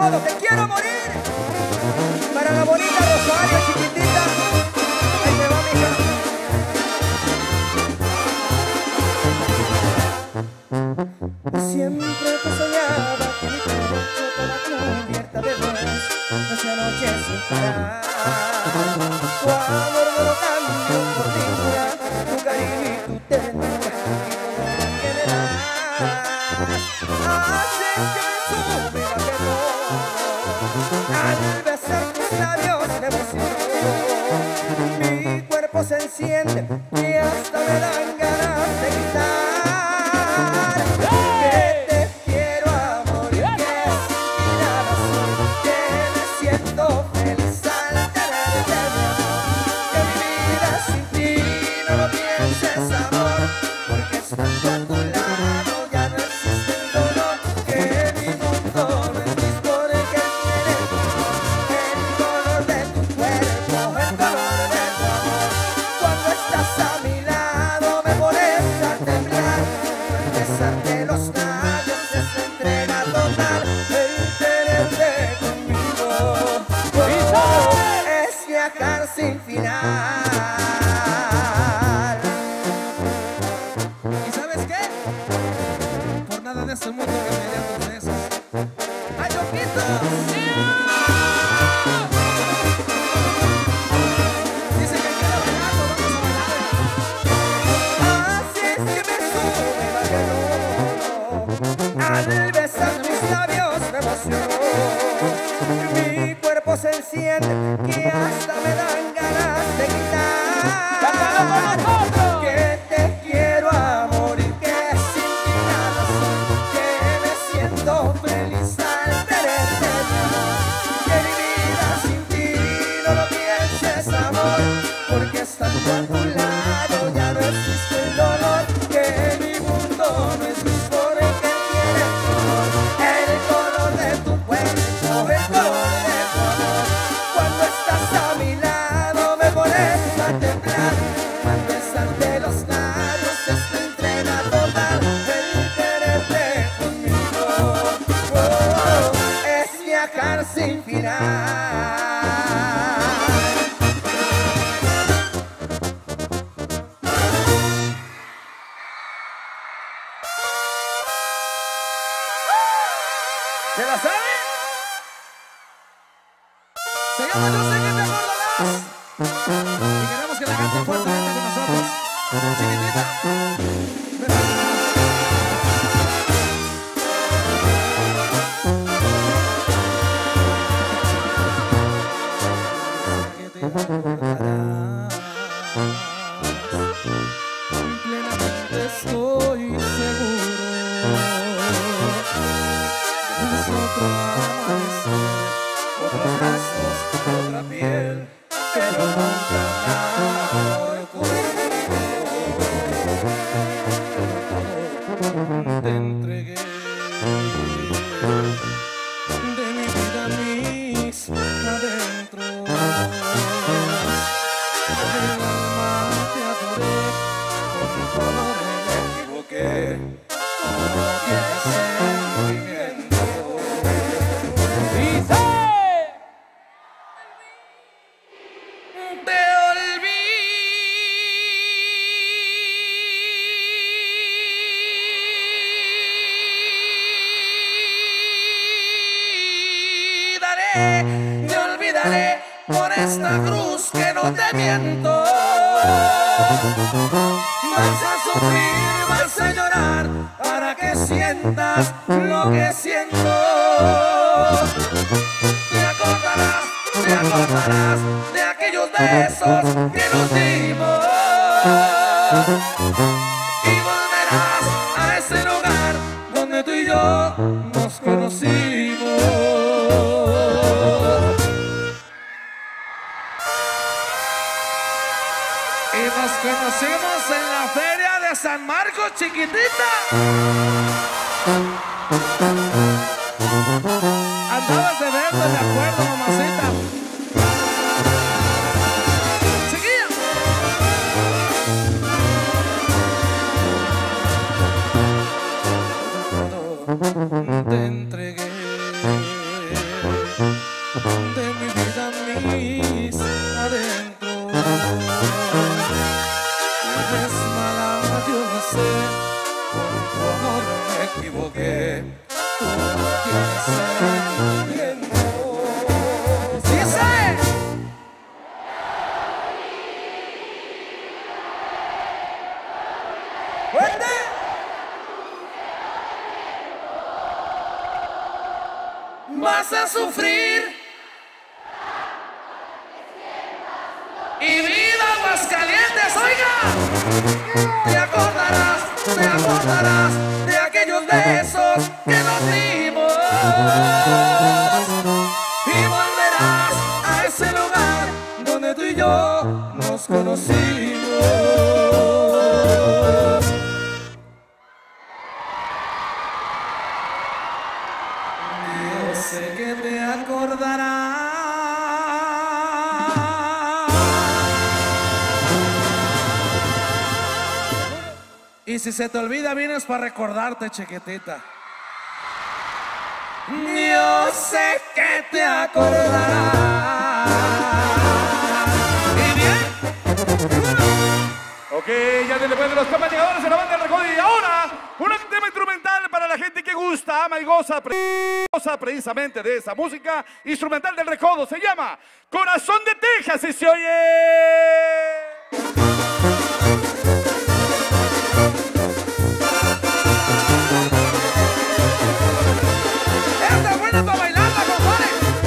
recodo, te quiero morir. Para la bonita Rosario, chiquitita. Ahí te va, mija. Siempre te soñaba que mi pecho toda cubierta de luz, esa noche sin parar. Tu amor me lo cambio por dicha, tu cariño y tu ternura y todo lo que me das. Haces que me sube la al besar tus labios me emociono. Mi cuerpo se enciende y hasta me dan ganas de gritar. Que te quiero amor y que sin la razón que me siento feliz al tenerte a mi amor. Que mi vida sin ti no lo pienses amor, porque estando a tu lado ya no existe el dolor. Que mi mundo no es gris porque tiene el color de tu cuerpo, el color de tu amor. Cuando estás a mi lado me pones a temblar. Besarte los labios es la entrega total. El tenerte conmigo oh, es viajar sin final. ¿Y sabes qué? Por nada de este mundo que me dé tus besos. ¡Ay, loquitos! Dice que quiere bailar, pues vamos a bailar. Así es que me sube el al besar mis labios me emociono. Mi cuerpo se enciende y hasta me dan ganas de gritar. Que te quiero amor y que sin ti nada soy. Que me siento feliz al tenerte mi amor. Que mi vida sin ti no lo pienses amor, porque estando a tu lado ya no existe el dolor. Que mi mundo no es gris porque tiene el color de tu cuerpo, el color de tu amor. Cuando estás a mi lado me pones a temblar. Al besarte los labios es la entrega total. El tenerte conmigo oh, es viajar sin final. ¿Se la sabe? Se llama Yo sé que te acordarás. Y queremos que la canten fuertemente con nosotros. Chiquitita. Sé que te acordarás. Plenamente estoy seguro. Es otro amanecer, otros brazos, otra piel, pero nunca amor conmigo. Te entregué de mi vida mis adentro. Del alma te adoré, con tu amor me equivoqué. Todo tiene sentimiento. Te olvidaré, te olvidaré por esta cruz que no te miento. Vas a sufrir, vas a llorar para que sientas lo que siento. Te acordarás, te acordarás de aquellos besos que nos dimos. Y volverás a ese lugar donde tú y yo nos conocimos. Y nos conocimos en la feria de San Marcos, chiquitita. Andabas de verde, de acuerdo, mamacita. Chiquilla. Te entregué de mi vida, mis adentros. Eres mala, yo no sé, con tu amor me equivoqué. Tú tienes sentimientos. ¡Sí sé! ¡Fuerte! Vas a sufrir y viva Aguascalientes, oiga. Te acordarás, te acordarás de aquellos besos que nos dimos y volverás a ese lugar donde tú y yo nos conocimos. Sé que te acordarás. Y si se te olvida, vienes para recordarte, chiquitita. Yo sé que te acordarás. ¿Y bien? Ok, ya después de los compañeros de la banda del Recodo. Y ahora, un tema instrumental para la gente que gusta, ama y goza, pre goza precisamente de esa música instrumental del Recodo. Se llama Corazón de Texas y se oye... Esta es buena para bailarla, compadre.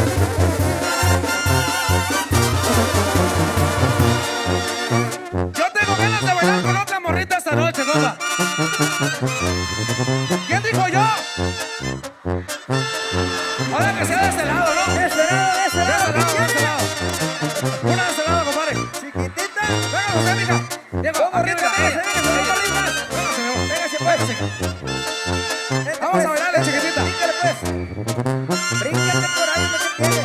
Yo tengo ganas de bailar con otra morrita esta noche, compa. ¿Quién dijo yo? Ahora que sea de este lado, ¿no? De este lado, de este lado, de este lado. Una de este lado, compadre. Chiquitita. Venga usted, mija. Diego, arriba, véngase, véngase, véngase, véngase, pues, chica. Vamos a bailarle, chiquitita. Bríncale, pues. Bríncate por ahí, ¿qué tiene?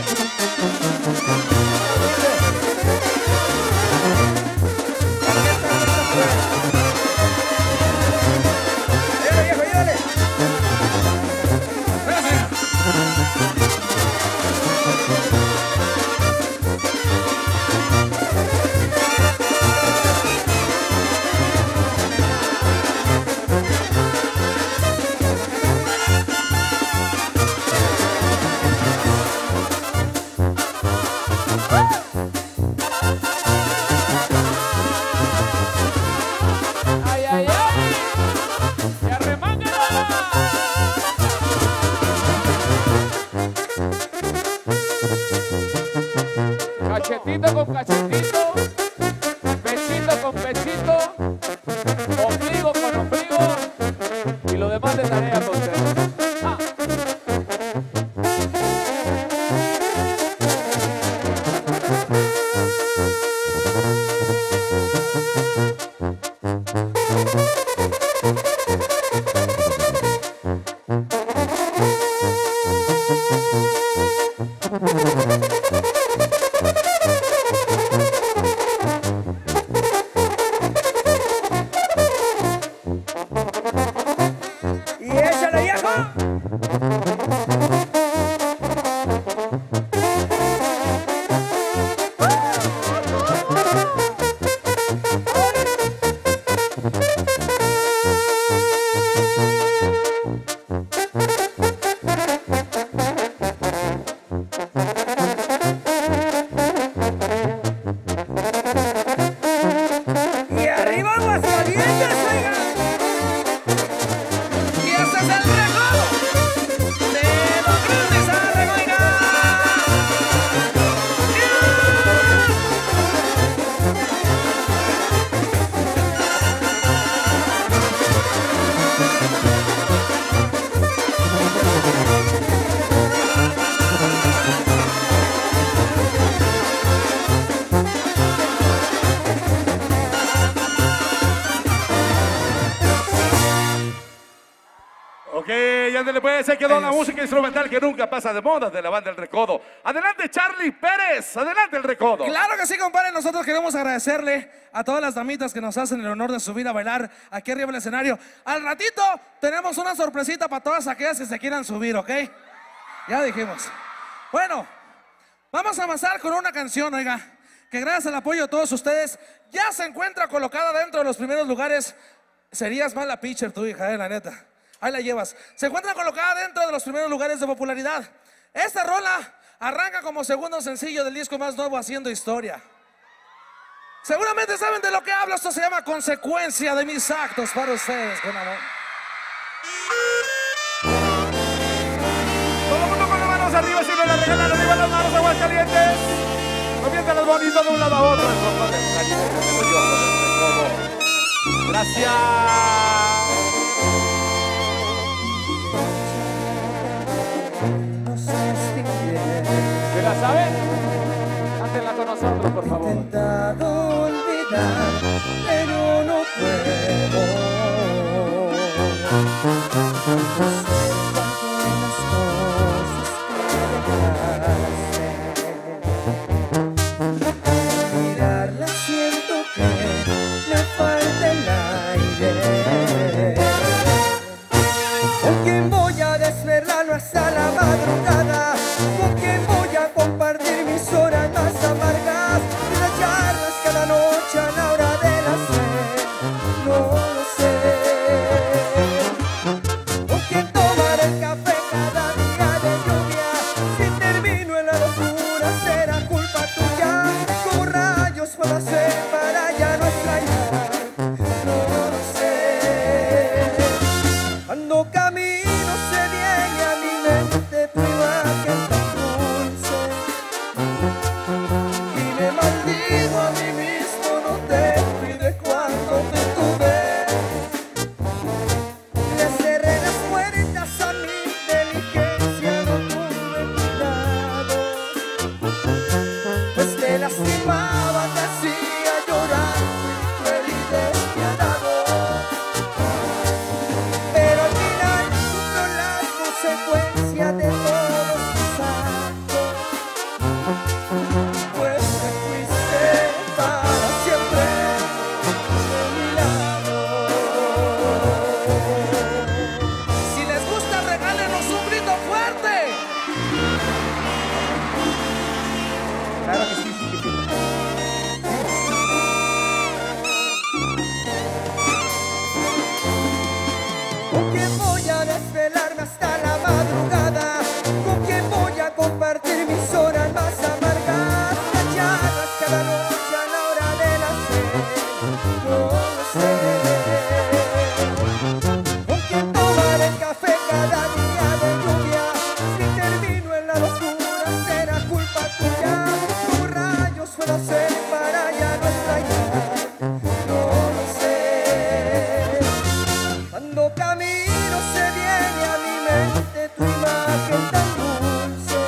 Llévale, viejo, llévale. Véngase. Ay, ay, ay. Y arremángala. Cachetito con cachetito, pechito con pechito, ombligo con ombligo y lo demás de tarea con ustedes. Ah. Y échale, viejo. Y arriba Aguascalientes, oiga. Y este es el Recodo de Don Cruz Lizárraga, oiga. Ok, ya le puede ser quedó la música instrumental que nunca pasa de moda de la banda del Recodo. Adelante, Charlie Pérez. Adelante, el Recodo. Claro que sí, compadre. Nosotros queremos agradecerle a todas las damitas que nos hacen el honor de subir a bailar aquí arriba del escenario. Al ratito tenemos una sorpresita para todas aquellas que se quieran subir, ¿ok? Ya dijimos. Bueno, Vamos a avanzar con una canción, oiga, que gracias al apoyo de todos ustedes ya se encuentra colocada dentro de los primeros lugares. Serías mala pitcher tu hija, eh, la neta. Ahí la llevas. Se encuentra colocada dentro de los primeros lugares de popularidad. Esta rola arranca como segundo sencillo del disco más nuevo, Haciendo Historia. Seguramente saben de lo que hablo. Esto se llama Consecuencia de mis actos para ustedes, con amor. Todo el mundo con las manos arriba, si me la regalan arriba las manos, Aguascalientes. Comienzan los bonitos de un lado a otro. Gracias. ¿Se la saben? Cántenla con nosotros, por favor. He intentado olvidar, pero no puedo. Mirarla siento que me falta el aire. ¿Con quién voy a desvelarlo hasta la madrugada? ¿Con quién voy a compartir mis horas más amargas? Y las charlas cada noche a la hora de la sed. No lo sé. ¿Con quién tomar el café cada día de lluvia? Si termino en la locura será culpa tuya. ¿Cómo rayos puedo hacer para ya no extrañar? No lo sé. Cuando camino se viene a mi mente tu imagen tan dulce y me maldigo a mí mismo, no te olvides cuando te tuve. Le cerré las puertas a mi inteligencia, no tuve cuidado, pues te lastimaba, te hacía llorar, cruel y despiadado. Pero al final sufro las consecuencias de todos mis actos, pues te fuiste para siempre de mi lado. Si les gusta, regálenos un grito fuerte. Claro que sí, sí, sí. ¿Con quién voy a desvelarme hasta la madrugada? ¿Con quién voy a compartir mis horas más amargas? Las charlas cada noche a la hora de la sed. No lo sé. ¿Con quién tomar el café cada día de lluvia? Si termino en la locura será culpa tuya. ¿Cómo rayos puedo hacer para ya no extrañar? No lo sé. Cuando camino se viene a mi mente tu imagen tan dulce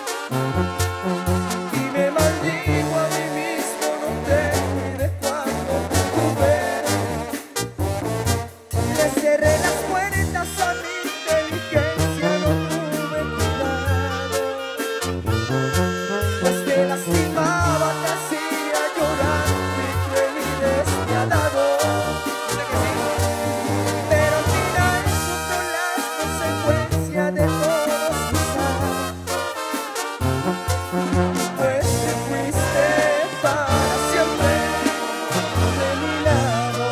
y me maldigo a mí mismo, no te olvides cuando te tuve. Le cerré las puertas a mi inteligencia, no tuve cuidado, pues te lastimaba, te hacía llorar, fui cruel y despiadado. Pero al final sufro las consecuencias de todos mis actos, pues te fuiste para siempre de mi lado.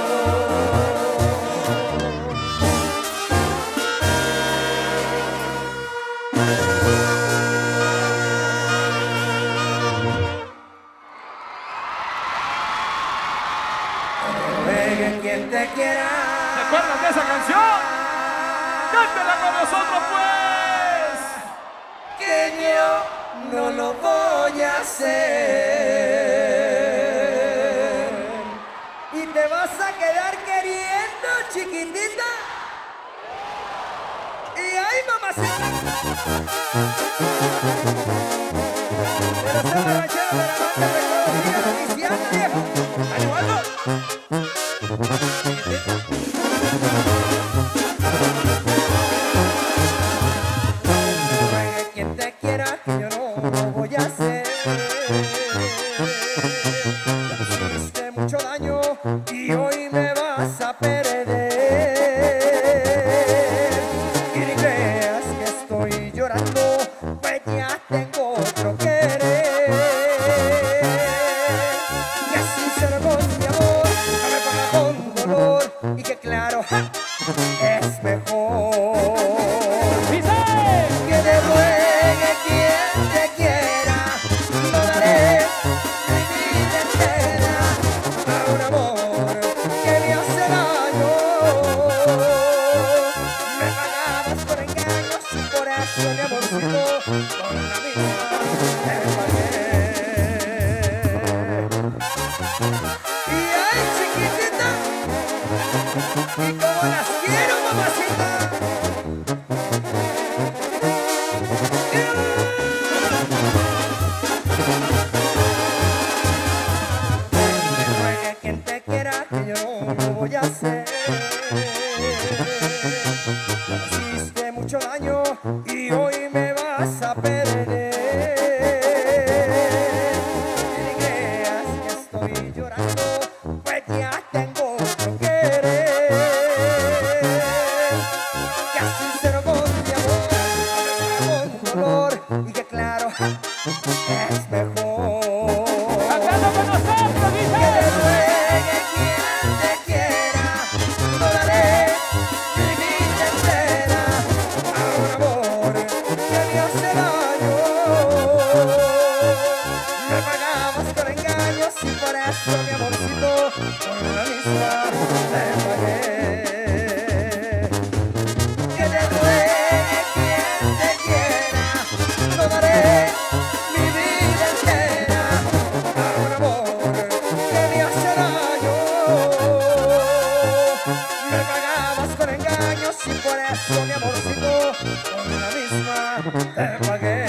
Ruegue quien te quiera. ¿Se acuerdan de esa canción? ¡Cántela con nosotros, pues! Que yo no lo voy a hacer y te vas a quedar queriendo, chiquitita. Y ay, mamacita. Pero se me ranchero de la banda de Colombia, Cristiana, viejo. ¡Animando! Ruegue quien te quiera, que yo no lo voy a hacer. Ya me hiciste mucho daño y hoy me vas a perder. Y ni creas que estoy llorando, pues ya tengo otro que es mejor. ¡Dice! Que te ruegue quien te quiera, no daré mi vida entera a un amor que me hace daño. Me pagabas por engaños y por eso mi amorcito con la misma te pagué. Y ay, chiquitita, y como las quiero, mamacita. Que ruegue quien te quiera, que yo no lo voy a hacer. Me hiciste mucho daño y hoy me vas a perder. Y creas que estoy llorando, pues ya tengo otro querer. Que así sincero con mi amor, con dolor, y que claro, es mejor. ¡Cantando con nosotros, Que dice! te ruegue quien te quiera, no daré mi vida entera a un amor que me hace daño. Me pagabas por engaños y por eso mi amorcito con la misma te pagué. Que te ruegue quien te quiera, no daré mi vida entera a un amor que me hace daño. Me pagabas con engaños y por eso mi amorcito con la misma te pagué.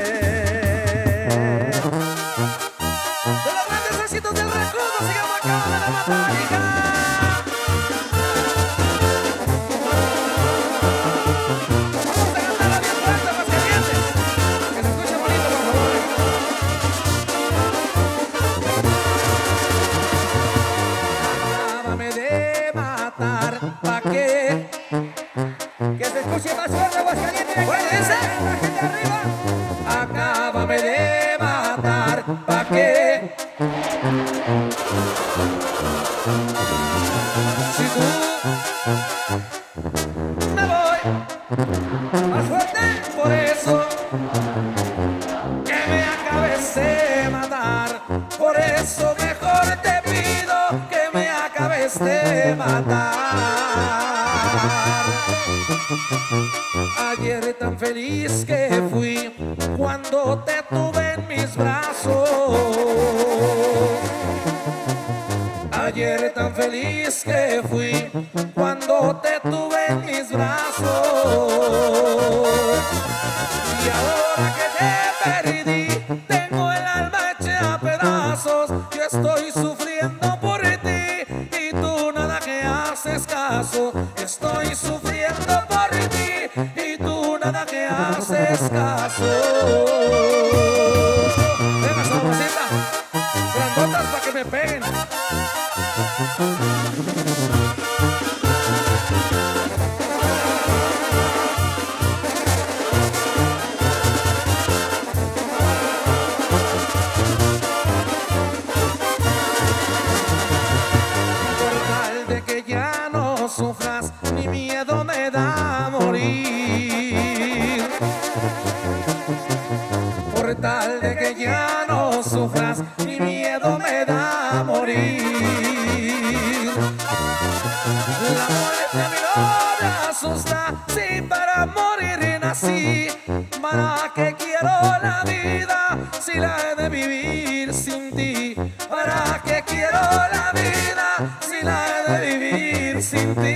De los grandes éxitos del Recodo se llama Cámara de Matálica. Vamos a cantarla bien fuerte, más calientes. Que se escuche bonito, por favor. Acábame de matar, ¿pa' qué? Que se escuche más fuerte, más caliente. ¿Puede ser? La gente arriba. Acábame de matar, ¿pa' qué? Si tú me voy más fuerte, por eso que me acabes de matar. Por eso mejor te pido que me acabes de matar. Ayer tan feliz que fui cuando te tuve en mis brazos. Ayer tan feliz que fui cuando te tuve en mis brazos. Y ahora que te perdí, tengo el alma hecha a pedazos. Yo estoy sufriendo por ti y tú nada que haces caso. Yo estoy sufriendo por ti y tú nada que haces caso. Venga, sabrosita, grandotas para que me peguen. Por tal de que ya no sufras, mi miedo me da a morir. Por tal de que ya no sufras, mi miedo me da a morir. La muerte a mí no me asusta, si para morir nací. ¿Para qué quiero la vida si la he de vivir sin ti? ¿Para qué quiero la vida si la he de vivir sin ti?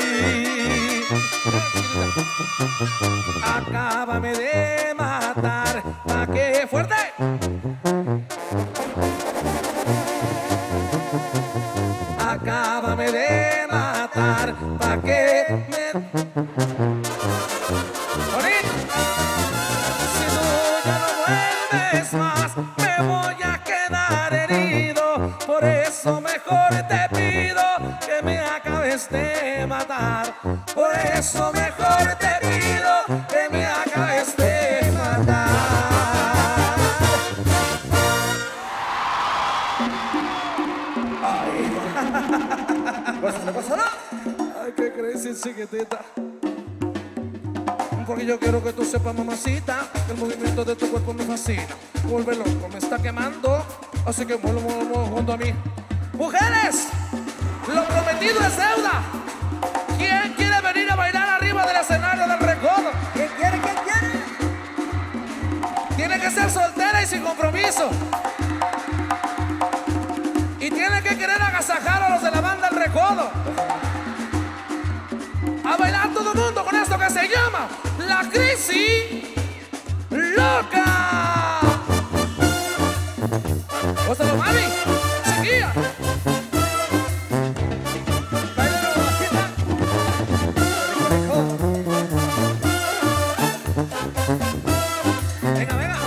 Acábame de matar, ¿pa' qué? ¡Fuerte! Acábame de matar, ¿pa' qué me... ¡Morir! Si tú ya no vuelves más, me voy a quedar herido. Por eso mejor te pido que me acabes de matar. Por eso mejor te pido que me acabes de matar. Ay, ¿no pasa nada? Ay, qué Crazy chiquitita. Porque yo quiero que tú sepas, mamacita, que el movimiento de tu cuerpo me fascina. Vuelve loco, me está quemando, así que mueve, mueve, mueve junto a mí. Mujeres, lo prometido es deuda. ¿Quién quiere venir a bailar arriba del escenario del Recodo? ¿Quién quiere? ¿Quién quiere? Tiene que ser soltera y sin compromiso. Y tiene que querer agasajar a los de la banda El Recodo. A bailar todo el mundo con esto que se llama La Crisis Loca. ¡Gózalo, mami! ¡Chiquilla! Baila la mamacita. Venga, venga.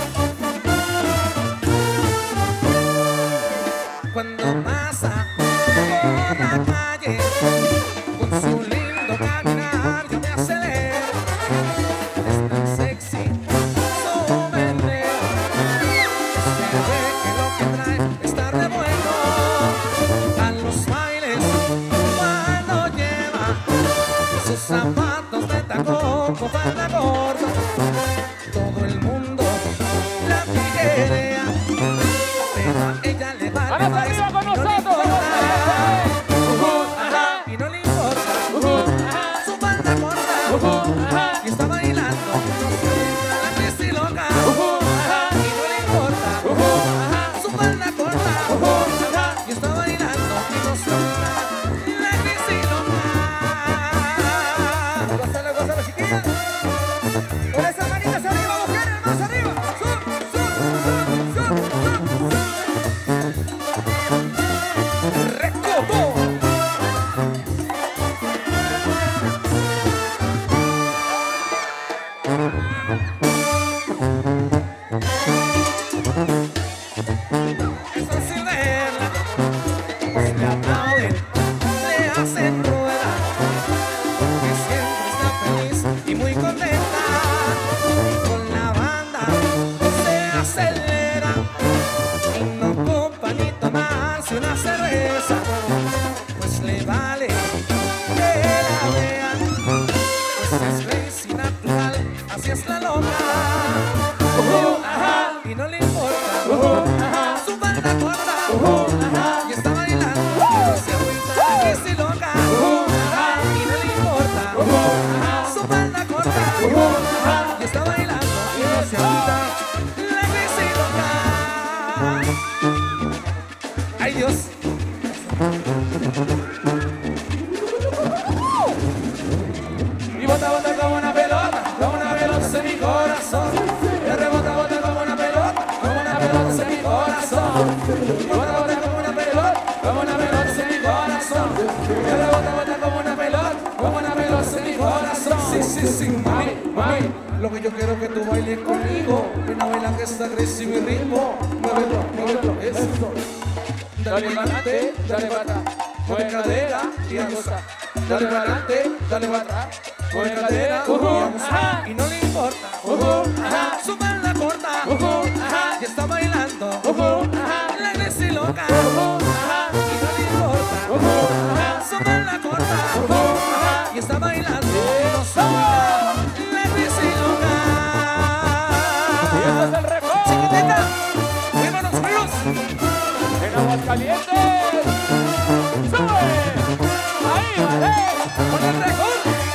Cuando pasa por la calle con su lindo caminar, yo me acelero. Es tan sexy su meneo. Se ve que lo que trae está re bueno. A los bailes cuando lleva sus zapatos de tacón con falda corta, todo el mundo la piquerea, pero a ella le vale ¡Manos más, arriba con no le nosotros! importa. Ujú, ajá, y no le importa. Ujú, ajá, su falda corta. Ujú, ajá, y está bailando la Crisis Loca. Ujú, ajá, y no le importa. Ujú, ajá, su falda corta. Ujú, ajá, y está bailando y no suelta la Crisis Loca. Gózalo, gózalo, chiquillas. Con esas manitas arriba, mujeres, más arriba. Sur, sur, sur, sur, sur. Recodo. Eso sin verla, pues le aplauden, le hacen rueda, porque siempre está feliz y muy contenta. Con la banda se acelera y no ocupa ni tomarse una cerveza, pues le vale que la vean, pues es crazy natural, así es la loca. Ujú, ajá, y no le importa. Ujú, ajá, su falda corta. Ujú, ajá, y está bailando y no se agüita. La Crisis Loca. Ujú, ajá, y no le importa. Ujú, ajá, su falda corta. Ujú, ajá, y está bailando y no se agüita. La Crisis Loca. Ay, Dios. Y bota, bota como una pelota, como una pelota en mi corazón. Y rebota, bota como una pelota, como una pelota en mi corazón. Y bota, bota como una pelota, como una pelota en mi corazón. Y rebota, bota como una pelota, como una pelota en mi corazón. Sí, sí, sí, mami, mami. Lo que yo quiero es que tú bailes conmigo. Ven a bailar que está crazy mi ritmo. Muévelo, muévelo, eso. Dale para adelante, dale para atrás. Mueve cadera y a gozar. Dale para adelante, dale para atrás. Mueve cadera y a gozar. Y no le importa. Ujú, ajá, su falda corta. Ujú, ajá, y está bailando. Ujú, ajá, la Crisis Loca. Ujú, ajá, y no le importa. Ujú, ajá, su falda corta. Ujú, ajá, y está bailando. Y no suelta la Crisis Loca. ¡Y eso es El Recodo! Chiquitita, vámonos, vámonos. ¡En Aguascalientes! ¡Sube! ¡Ahí, vale! Con el Recodo.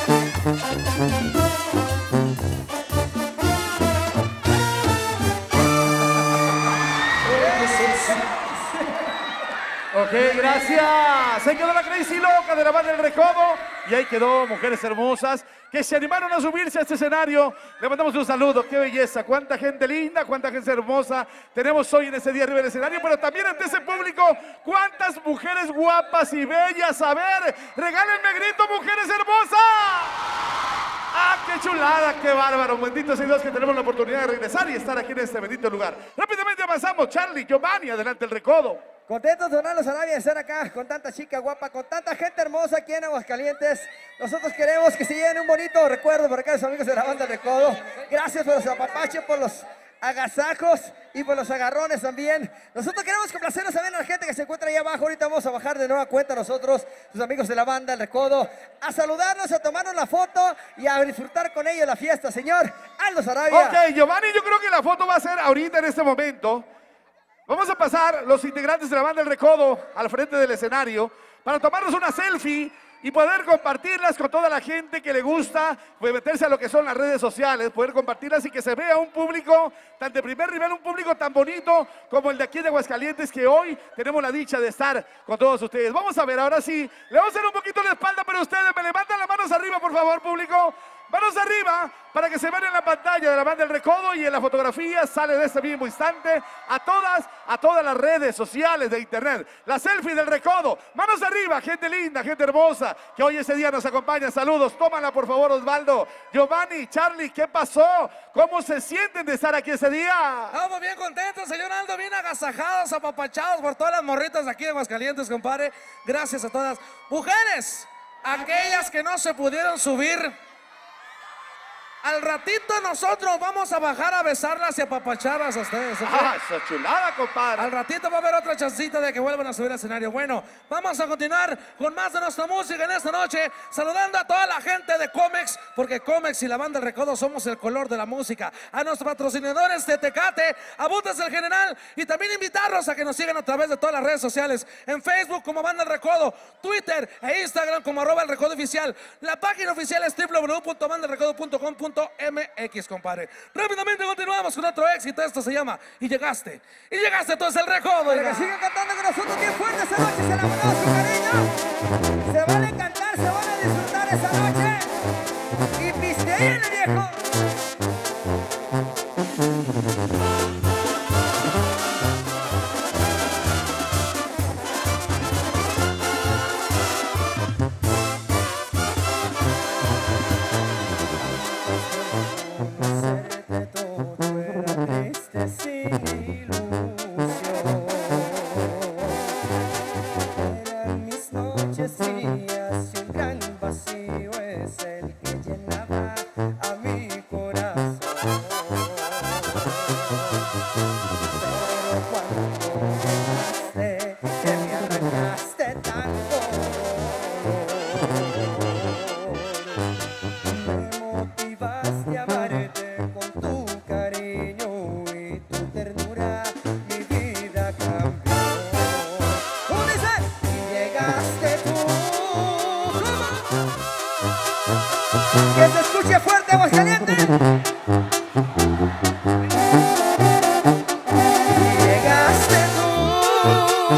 Ok, gracias. Ahí quedó la Crisis Loca de la banda El Recodo. Y ahí quedó mujeres hermosas que se animaron a subirse a este escenario. Le mandamos un saludo. Qué belleza. Cuánta gente linda, cuánta gente hermosa tenemos hoy en este día arriba del escenario. Pero también ante ese público, cuántas mujeres guapas y bellas. A ver, regálenme grito, mujeres hermosas. ¡Ah, qué chulada, qué bárbaro! Bendito sea Dios que tenemos la oportunidad de regresar y estar aquí en este bendito lugar. Rápidamente avanzamos. Charlie, Giovanni, adelante El Recodo. Contentos de honrarlos a nadie de estar acá con tanta chica guapa, con tanta gente hermosa aquí en Aguascalientes. Nosotros queremos que se lleven un bonito recuerdo por acá de sus amigos de la banda El Recodo. Gracias por los apapachos, por los agasajos y por los agarrones también. Nosotros queremos complacernos también a la gente que se encuentra ahí abajo. Ahorita vamos a bajar de nueva cuenta nosotros, sus amigos de la banda El Recodo, a saludarnos, a tomarnos la foto y a disfrutar con ellos la fiesta. Señor Aldo Sarabia. Ok, Giovanni, yo creo que la foto va a ser ahorita en este momento. Vamos a pasar los integrantes de la banda El Recodo al frente del escenario para tomarnos una selfie y poder compartirlas con toda la gente que le gusta, pues meterse a lo que son las redes sociales, poder compartirlas y que se vea un público tan de primer nivel, un público tan bonito como el de aquí de Aguascalientes, que hoy tenemos la dicha de estar con todos ustedes. Vamos a ver, ahora sí, le vamos a hacer un poquito de espalda para ustedes. Me levantan las manos arriba, por favor, público. Manos arriba para que se vean en la pantalla de la banda El Recodo, y en la fotografía sale de este mismo instante a todas, a todas las redes sociales de internet. La selfie del Recodo. Manos arriba, gente linda, gente hermosa que hoy ese día nos acompaña. Saludos, tómala por favor, Osvaldo, Giovanni, Charlie, ¿qué pasó? ¿Cómo se sienten de estar aquí ese día? Estamos bien contentos, señor Aldo, bien agasajados, apapachados por todas las morritas de aquí de Aguascalientes, compadre. Gracias a todas. Mujeres, aquellas que no se pudieron subir, al ratito nosotros vamos a bajar a besarlas y apapacharlas a ustedes. ¿Okay? ¡Ah, esa chulada, compadre! Al ratito va a haber otra chancita de que vuelvan a subir al escenario. Bueno, vamos a continuar con más de nuestra música en esta noche, saludando a toda la gente de Comex, porque Comex y la banda El Recodo somos el color de la música. A nuestros patrocinadores de Tecate, a Botes del General, y también invitarlos a que nos sigan a través de todas las redes sociales, en Facebook como Banda El Recodo, Twitter e Instagram como arroba El Recodo Oficial. La página oficial es w w w punto banda el recodo punto com punto m x, compadre. Rápidamente continuamos con otro éxito. Esto se llama Y Llegaste. Y Llegaste, entonces El Recodo. Para que sigan cantando con nosotros bien fuerte esa noche. Se la mandamos su cariño. Se van a encantar, se van a disfrutar esa noche. Y pisteen, viejo. Que se escuche fuerte, Aguascalientes. Llegaste tú,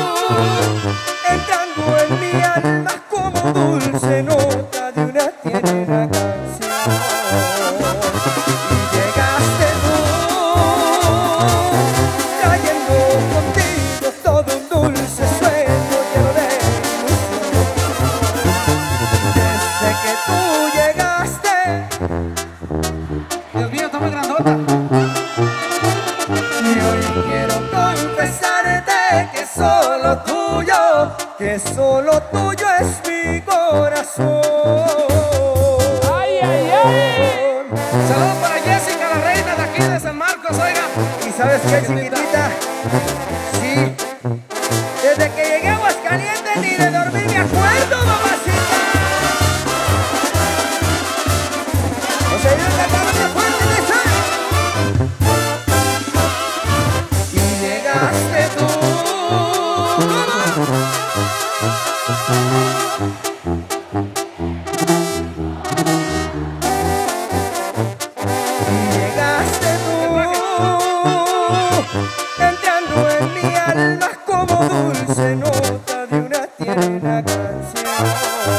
entrando en mi alma como dulce nota de una tierna canción. Y llegaste tú, trayendo contigo todo un dulce sueño lleno de ilusión. Desde que tú llegaste, Dios mío, está muy grandota. y hoy quiero confesarte que solo tuyo, que solo tuyo es mi corazón. ¡Ay, ay, ay! Saludos para Jessica, la reina de aquí de San Marcos, oiga. ¿Y sabes qué, chiquitita? Sí, desde que llegué a Aguascalientes ni de dormir me acuerdo, mamacita. Nos ayudan cantando bien fuerte, ¿listo? Y llegaste tú. Y llegaste tú, entrando en mi alma como dulce nota de una tierna canción.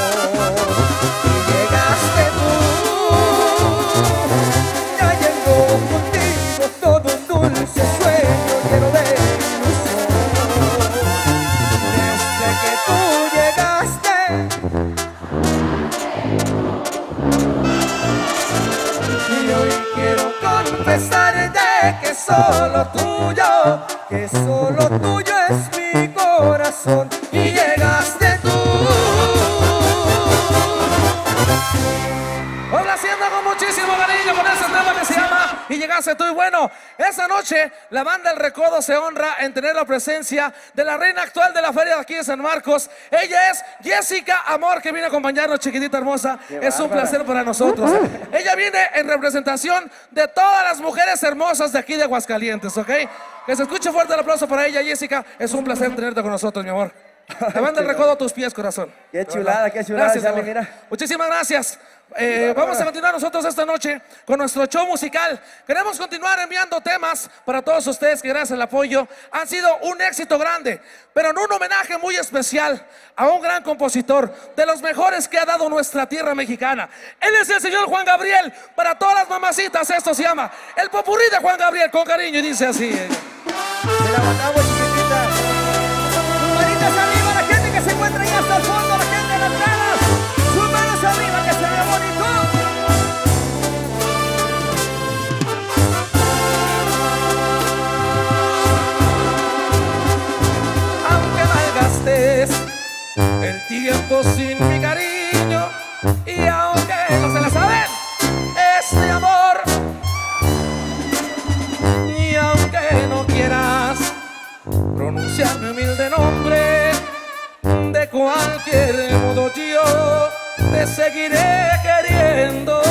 Y llegaste tú, trayendo contigo todo un dulce sueño lleno de ilusión. Desde que tú llegaste, y hoy quiero confesarte que solo tuyo, que solo tuyo es mi corazón. Y llegaste tú. Complaciendo con muchísimo cariño con ese tema que se llama Y Llegaste. hace tú. Y bueno, esta noche la banda El Recodo se honra en tener la presencia de la reina actual de la feria de aquí de San Marcos. Ella es Jessica Amor, que viene a acompañarnos, chiquitita hermosa. Qué es bárbara. Un placer para nosotros. Ella viene en representación de todas las mujeres hermosas de aquí de Aguascalientes, ¿ok? Que se escuche fuerte el aplauso para ella, Jessica. Es un placer tenerte con nosotros, mi amor. La banda El Recodo a tus pies, corazón. Qué chulada, qué chulada. Gracias, Charlie, mira. Muchísimas gracias. Eh, vamos a continuar nosotros esta noche con nuestro show musical. Queremos continuar enviando temas para todos ustedes que gracias al apoyo han sido un éxito grande, pero en un homenaje muy especial a un gran compositor, de los mejores que ha dado nuestra tierra mexicana. Él es el señor Juan Gabriel. Para todas las mamacitas esto se llama el popurrí de Juan Gabriel, con cariño, y dice así. Se la mandamos, chiquitita. Manitas arriba, la gente que se encuentra ahí hasta el fondo, la gente de las gradas. Sus manos arriba, que se vea bonito. Aunque malgastes el tiempo sin mi cariño, y aunque no se la saben, este amor, y aunque no quieras pronunciar mi humilde nombre, de cualquier modo yo te seguiré queriendo.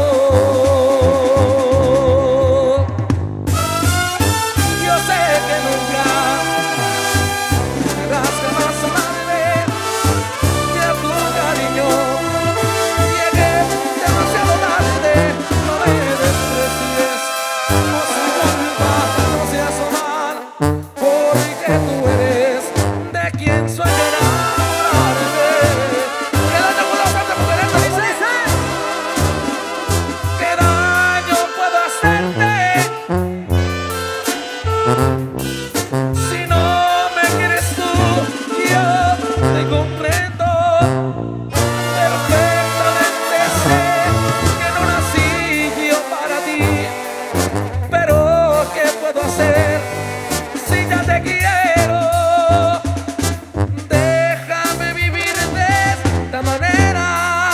Yo sé que nunca podrás jamás amarme, que a tu cariño llegué demasiado tarde. No me desprecies, no es mi culpa, no seas mal, porque tú eres de quien sueño enamorarme. ¿Qué daño puedo hacerte, mujer? Dice, dice. ¿Qué daño puedo hacerte si no me quieres tú? Yo te comprendo perfectamente, sé que no nací yo para ti, pero ¿qué puedo hacer si ya te quiero? Déjame vivir de esta manera.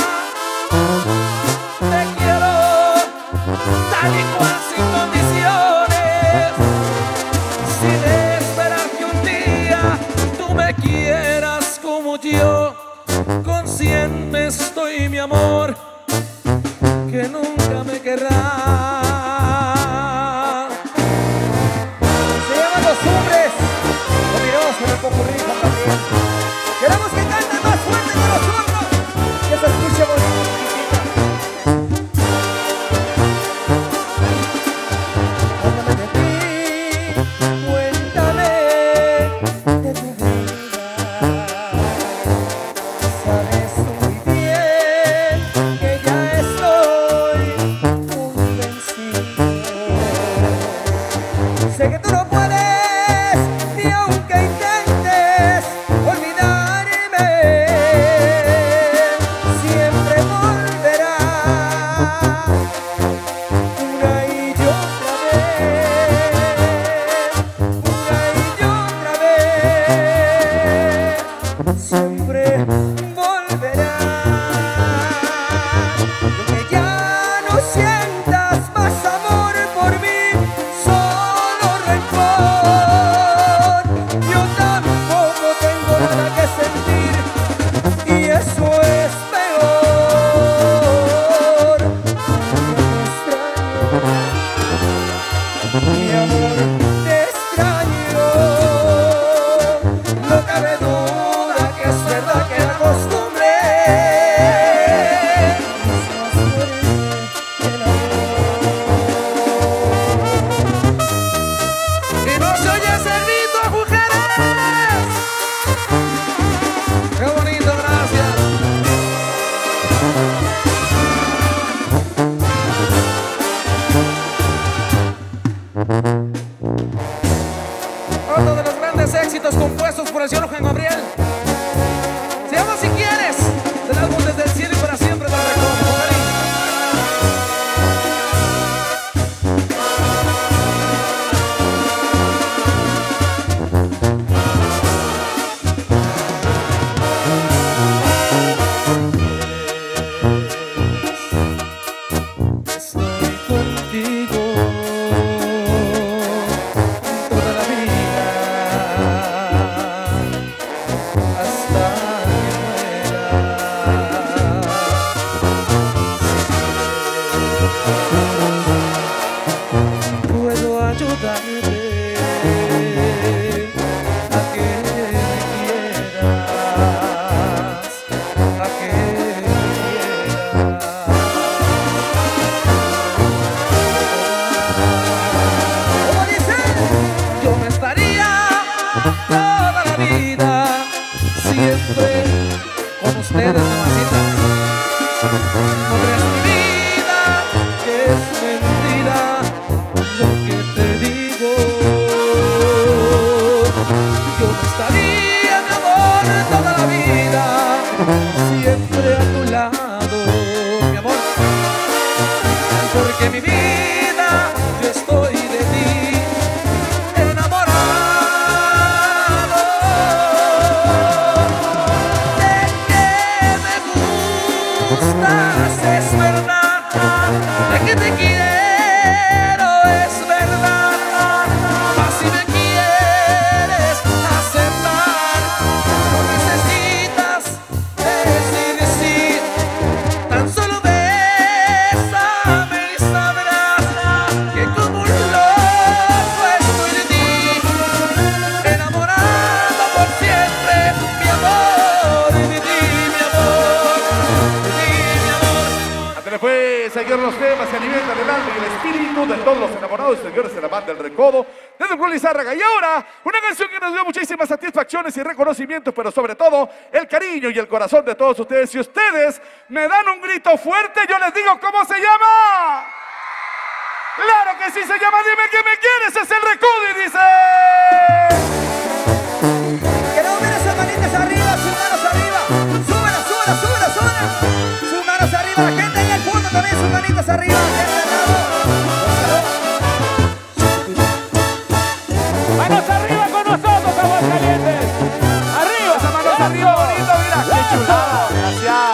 Te quiero tal y cual, sin condiciones, sin esperar que un día tú me quieras como yo. Consciente estoy, mi amor, que nunca me querrás. Se llaman Los Hombres. Lo miramos con el popurrí, Juan Gabriel. Queremos que canten más fuerte que nosotros. Que se escuche bonito, chiquitita. Cuéntame de ti, cuéntame de tu vida. Sabes muy bien que ya estoy No creas mi vida, que es mentira lo que te digo. Yo no estaría, mi amor, toda la vida siempre a tu lado, mi amor, porque mi vida yo estoy de ti enamorado. De que me gustas es verdad, de que te quiero es verdad, mas si me quieres aceptar, no necesitas decir sí, tan solo bésame y sabrás que como un loco estoy de ti, enamorado por siempre, mi amor, de ti, mi amor, de ti, mi amor. Ándale pues, señor, los temas que alimentan el alma y el espíritu de todos los enamorados, señores, de la banda del Recodo, de Don Julio Lizárraga. Y ahora, una canción que nos dio muchísimas satisfacciones y reconocimientos, pero sobre todo, el cariño y el corazón de todos ustedes. Si ustedes me dan un grito fuerte, yo les digo cómo se llama. ¡Claro que sí se llama! Dime que me quieres, es el Recodo y dice... Quiero ver esas manitas arriba, sus manos arriba. Súbela, súbela, súbela, súbela. Sus manos arriba, la gente en el fondo también, sus manitas arriba. Gente al lado. Manos arriba con nosotros, Aguascalientes. Arriba, Esa manos arriba, bonito, mira, qué chulada. Gracias.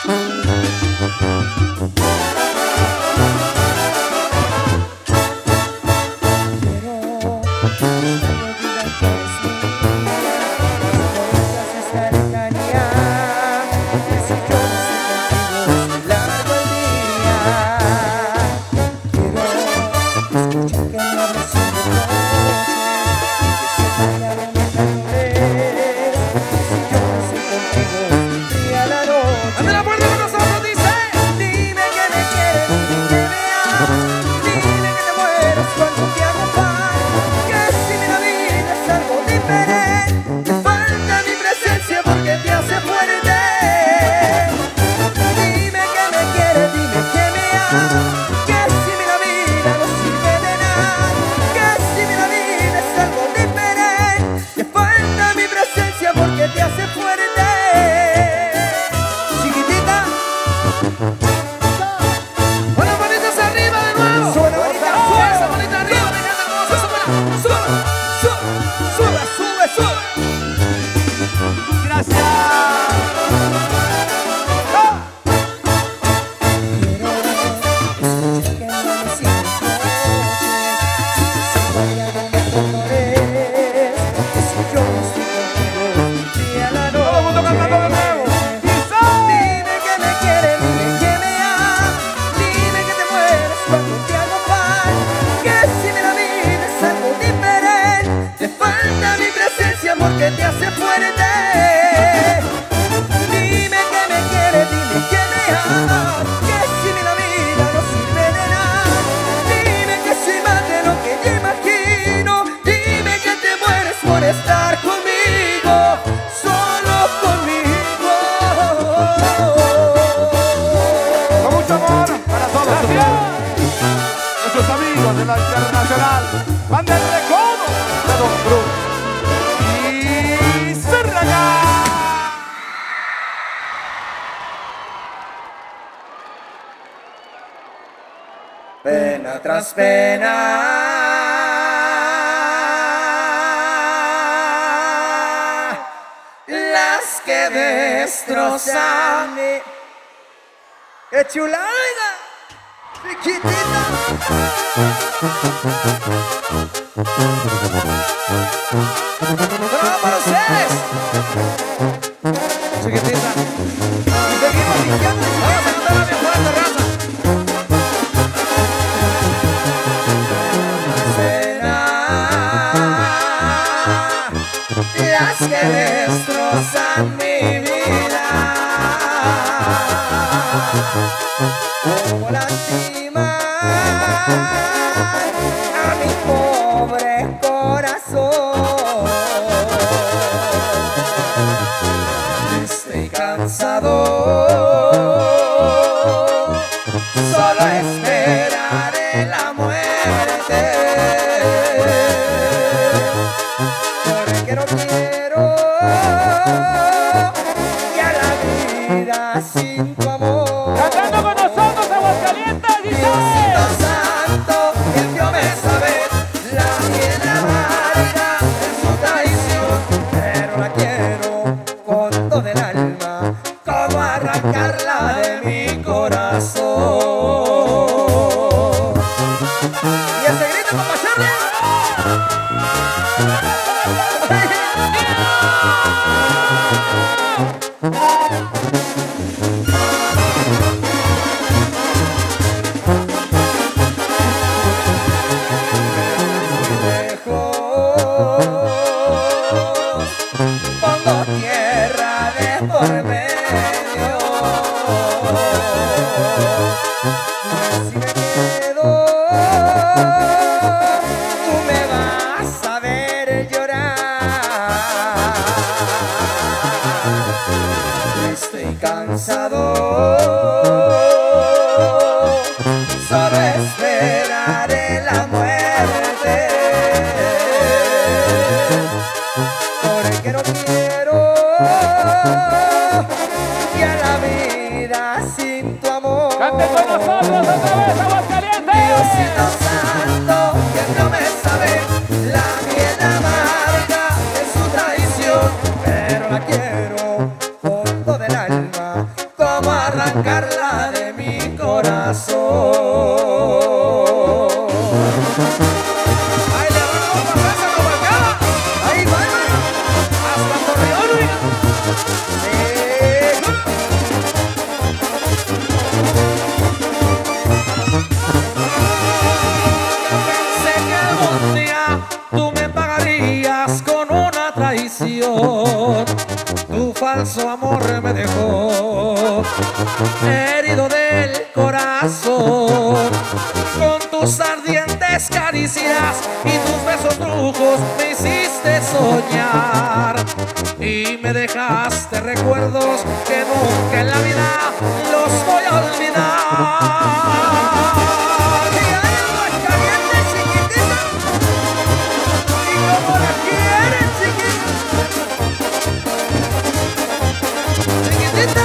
¡Ande la puerta con nosotros! Dice: dime que me quieres, que me amas, dime que te mueres cuando te acompaño, que si mi vida es algo diferente, te falta mi presencia porque te hace fuerte. Dime que me quieres, dime que me amas, que si mi vida no sirve de nada, que si mi vida es algo diferente, te falta mi presencia porque te hace fuerte. Con las manitas arriba de nuevo. Sube la manita, sube esa manita arriba, mi gente hermosa. Sube, sube, sube, sube, sube, sube. Gracias. Todo el mundo cantando de nuevo. Dime que me quieres, dime que me amas, dime que te mueres cuando te hago mal, que si mi vida es algo diferente, te falta mi presencia porque te hace fuerte. Dime que me quieres, dime que me amas, que si mi vida no sirve de nada, dime que soy más de lo que yo imagino, dime que te mueres por estar conmigo, solo conmigo. Con mucho amor para todos ustedes. Nuestros amigos de la Internacional, banda del Recodo de Don Cruz y Lizárraga. Pena tras pena, las que destrozan mi... ¡Qué chulada! ¡Chiquitita! ¡Bravo para ustedes! Chiquitita. Y seguimos limpiando y vamos a cantarla bien fuerte, raza. Las que destrozan mi vida, como lastimar a mi pobre corazón. Estoy cansado amor. Cantando con nosotros, Aguascalientes, dice. Diosito santo, el Dios me sabe la miel amarga en su traición, pero la quiero con todo el alma, como arrancarla de mi corazón. Y este grito para pasarle. Pongo tierra de por medio. Si me quedo, tú me vas a ver llorar. Estoy cansado, solo esperaré la muerte. Porque no quiero ya la vida sin tu amor. Cante con nosotros otra vez, Aguascalientes. Diosito santo, que no me sabe la miel amarga de su traición, pero la quiero con todo el alma, como arrancarla de mi corazón. Ahí le vamos a pasar a Huacaba. Ahí va, hermano. Hasta Torreón, oiga. Sí. Pensé que algún día tú me pagarías con una traición. Tu falso amor me dejó herido del corazón. Con tus ardientes caricias y tus besos brujos me hiciste soñar. Y me dejaste recuerdos que nunca en la vida los voy a olvidar. Y hay algo caliente, chiquitita, y como la quieren, chiquitita. Chiquitita.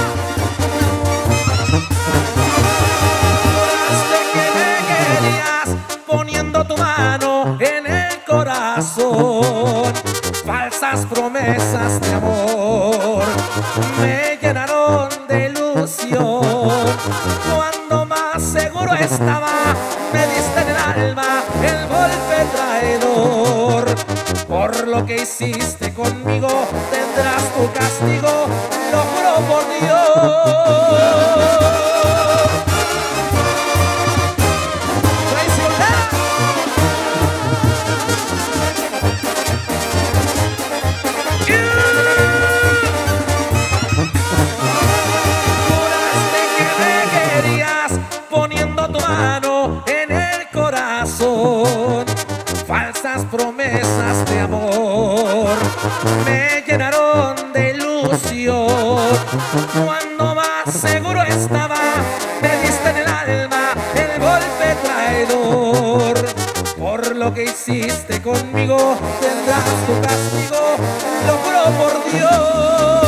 Juraste que me querías poniendo tu mano en el corazón. Falsas promesas de amor me llenaron de ilusión. Cuando más seguro estaba, me diste en el alma el golpe traidor. Por lo que hiciste conmigo, tendrás tu castigo, lo juro por Dios. Traicionera. Juraste que me querías poniendo tu mano en el corazón. Falsas promesas de amor me llenaron de ilusión. Cuando más seguro estaba, me diste en el alma el golpe traidor. Por lo que hiciste conmigo, tendrás tu castigo, lo juro por Dios.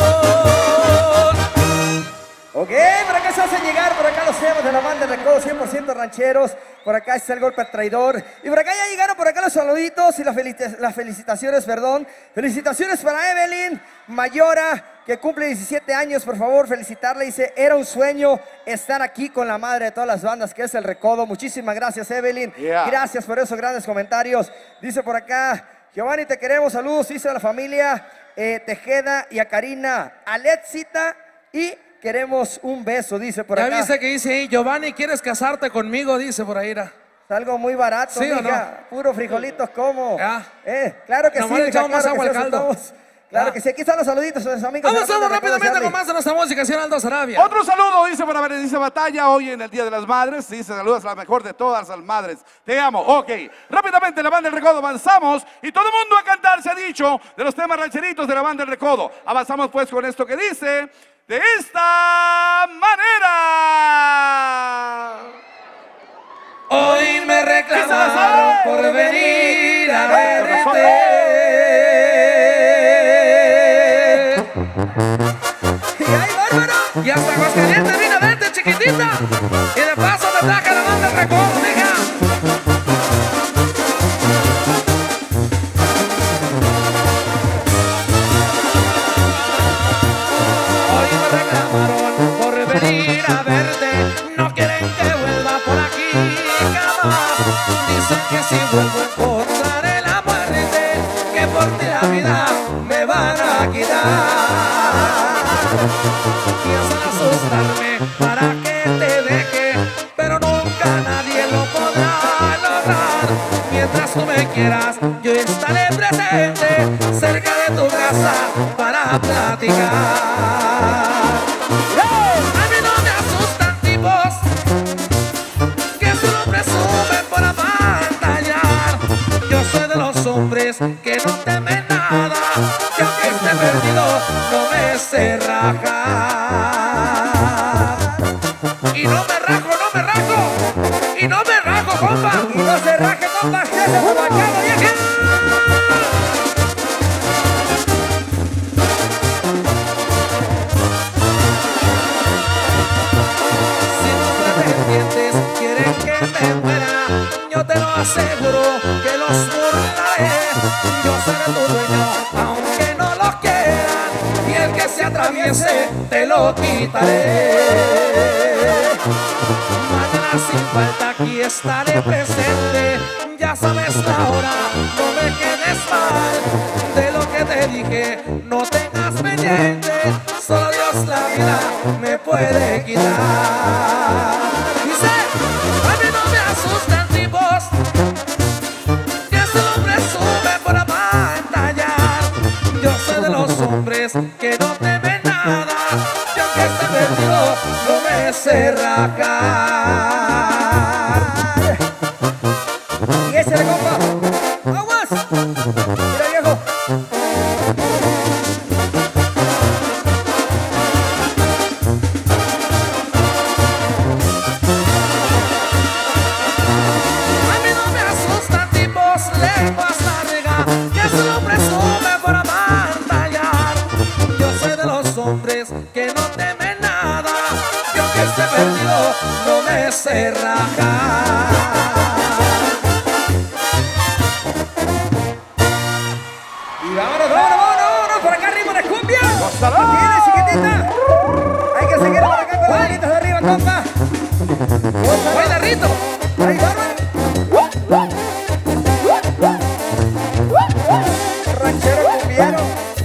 Ok, por acá se hacen llegar, por acá los temas de la banda de Recodo cien por ciento rancheros. Por acá está el golpe al traidor. Y por acá ya llegaron por acá los saluditos y las, felici las felicitaciones, perdón. Felicitaciones para Evelyn Mayora, que cumple diecisiete años, por favor, felicitarle. Dice, era un sueño estar aquí con la madre de todas las bandas, que es el Recodo. Muchísimas gracias, Evelyn. Yeah. Gracias por esos grandes comentarios. Dice por acá, Giovanni, te queremos, saludos. Dice a la familia eh, Tejeda y a Karina, Alexita y... queremos un beso, dice por acá. Ya viste que dice ahí, Giovanni, ¿quieres casarte conmigo? Dice por ahí. Era. Es algo muy barato, ¿Sí mija. o no? Puro frijolitos, ¿cómo? Ya. Eh, claro que Nomás sí, le echamos claro más agua que al sí, caldo. aceptamos. Claro Ya. que sí, aquí están los saluditos de sus amigos. Vamos, vamos rápidamente con más. más de nuestra música, señor Aldo Sarabia. Otro saludo, dice para Berenice Batalla, hoy en el Día de las Madres. Dice, saludos a la mejor de todas las madres. Te amo. Ok, rápidamente la banda del Recodo avanzamos y todo el mundo a cantar, se ha dicho, de los temas rancheritos de la banda del Recodo. Avanzamos pues con esto que dice, de esta manera. Hoy me reclamaron por venir a verte. Y ahí, bárbaro. Y hasta Aguascalientes vino. chiquitita. Y de paso te traje la banda del recodo, mija. Hoy me reclamaron por venir a verte. No quieren que vuelva por aquí jamás. Dicen que si vuelvo encontraré la muerte, que por ti la vida me van a quitar. Piensan asustarme para que te deje, pero nunca nadie lo podrá lograr. Mientras tú me quieras, yo estaré presente cerca de tu casa para platicar. A mí no me asustan tipos que solo presumen por apantallar. Yo soy de los hombres que no temen nada, que aunque esté perdido no me sé rajar. Y no me rajo, no me rajo, y no me rajo, compa. Y no se raje, compa, que se me bachado, vieja. Si tus pretendientes quieren que me muera, yo te lo aseguro que los burlaré. Yo seré tu dueño, aunque no lo quieran, y el que se atraviese te lo quitaré. Mañana sin falta aquí estaré presente. Ya sabes la hora, no me quedes mal. De lo que te dije, no tengas pendiente. Solo Dios la vida me puede quitar. Dice, a mí no me asustan tipos que solo presumen por apantallar. Yo soy de los hombres que no temen nada, que aunque esté perdido no me sé rajar. Y ese le compa, aguas. Mira viejo. A mí no me asustan tipos lenguas largas que solo presumen por apantallar. Yo soy de los hombres que no temen nada, que aunque esté perdido no me sé rajar. Y vámonos, vámonos, vámonos, vámonos, por acá arriba de cumbia. Viene chiquitita. Hay que seguir por acá con las manitas de arriba, compa. Voy de rito. Ahí vamos. Ranchero cumbiero.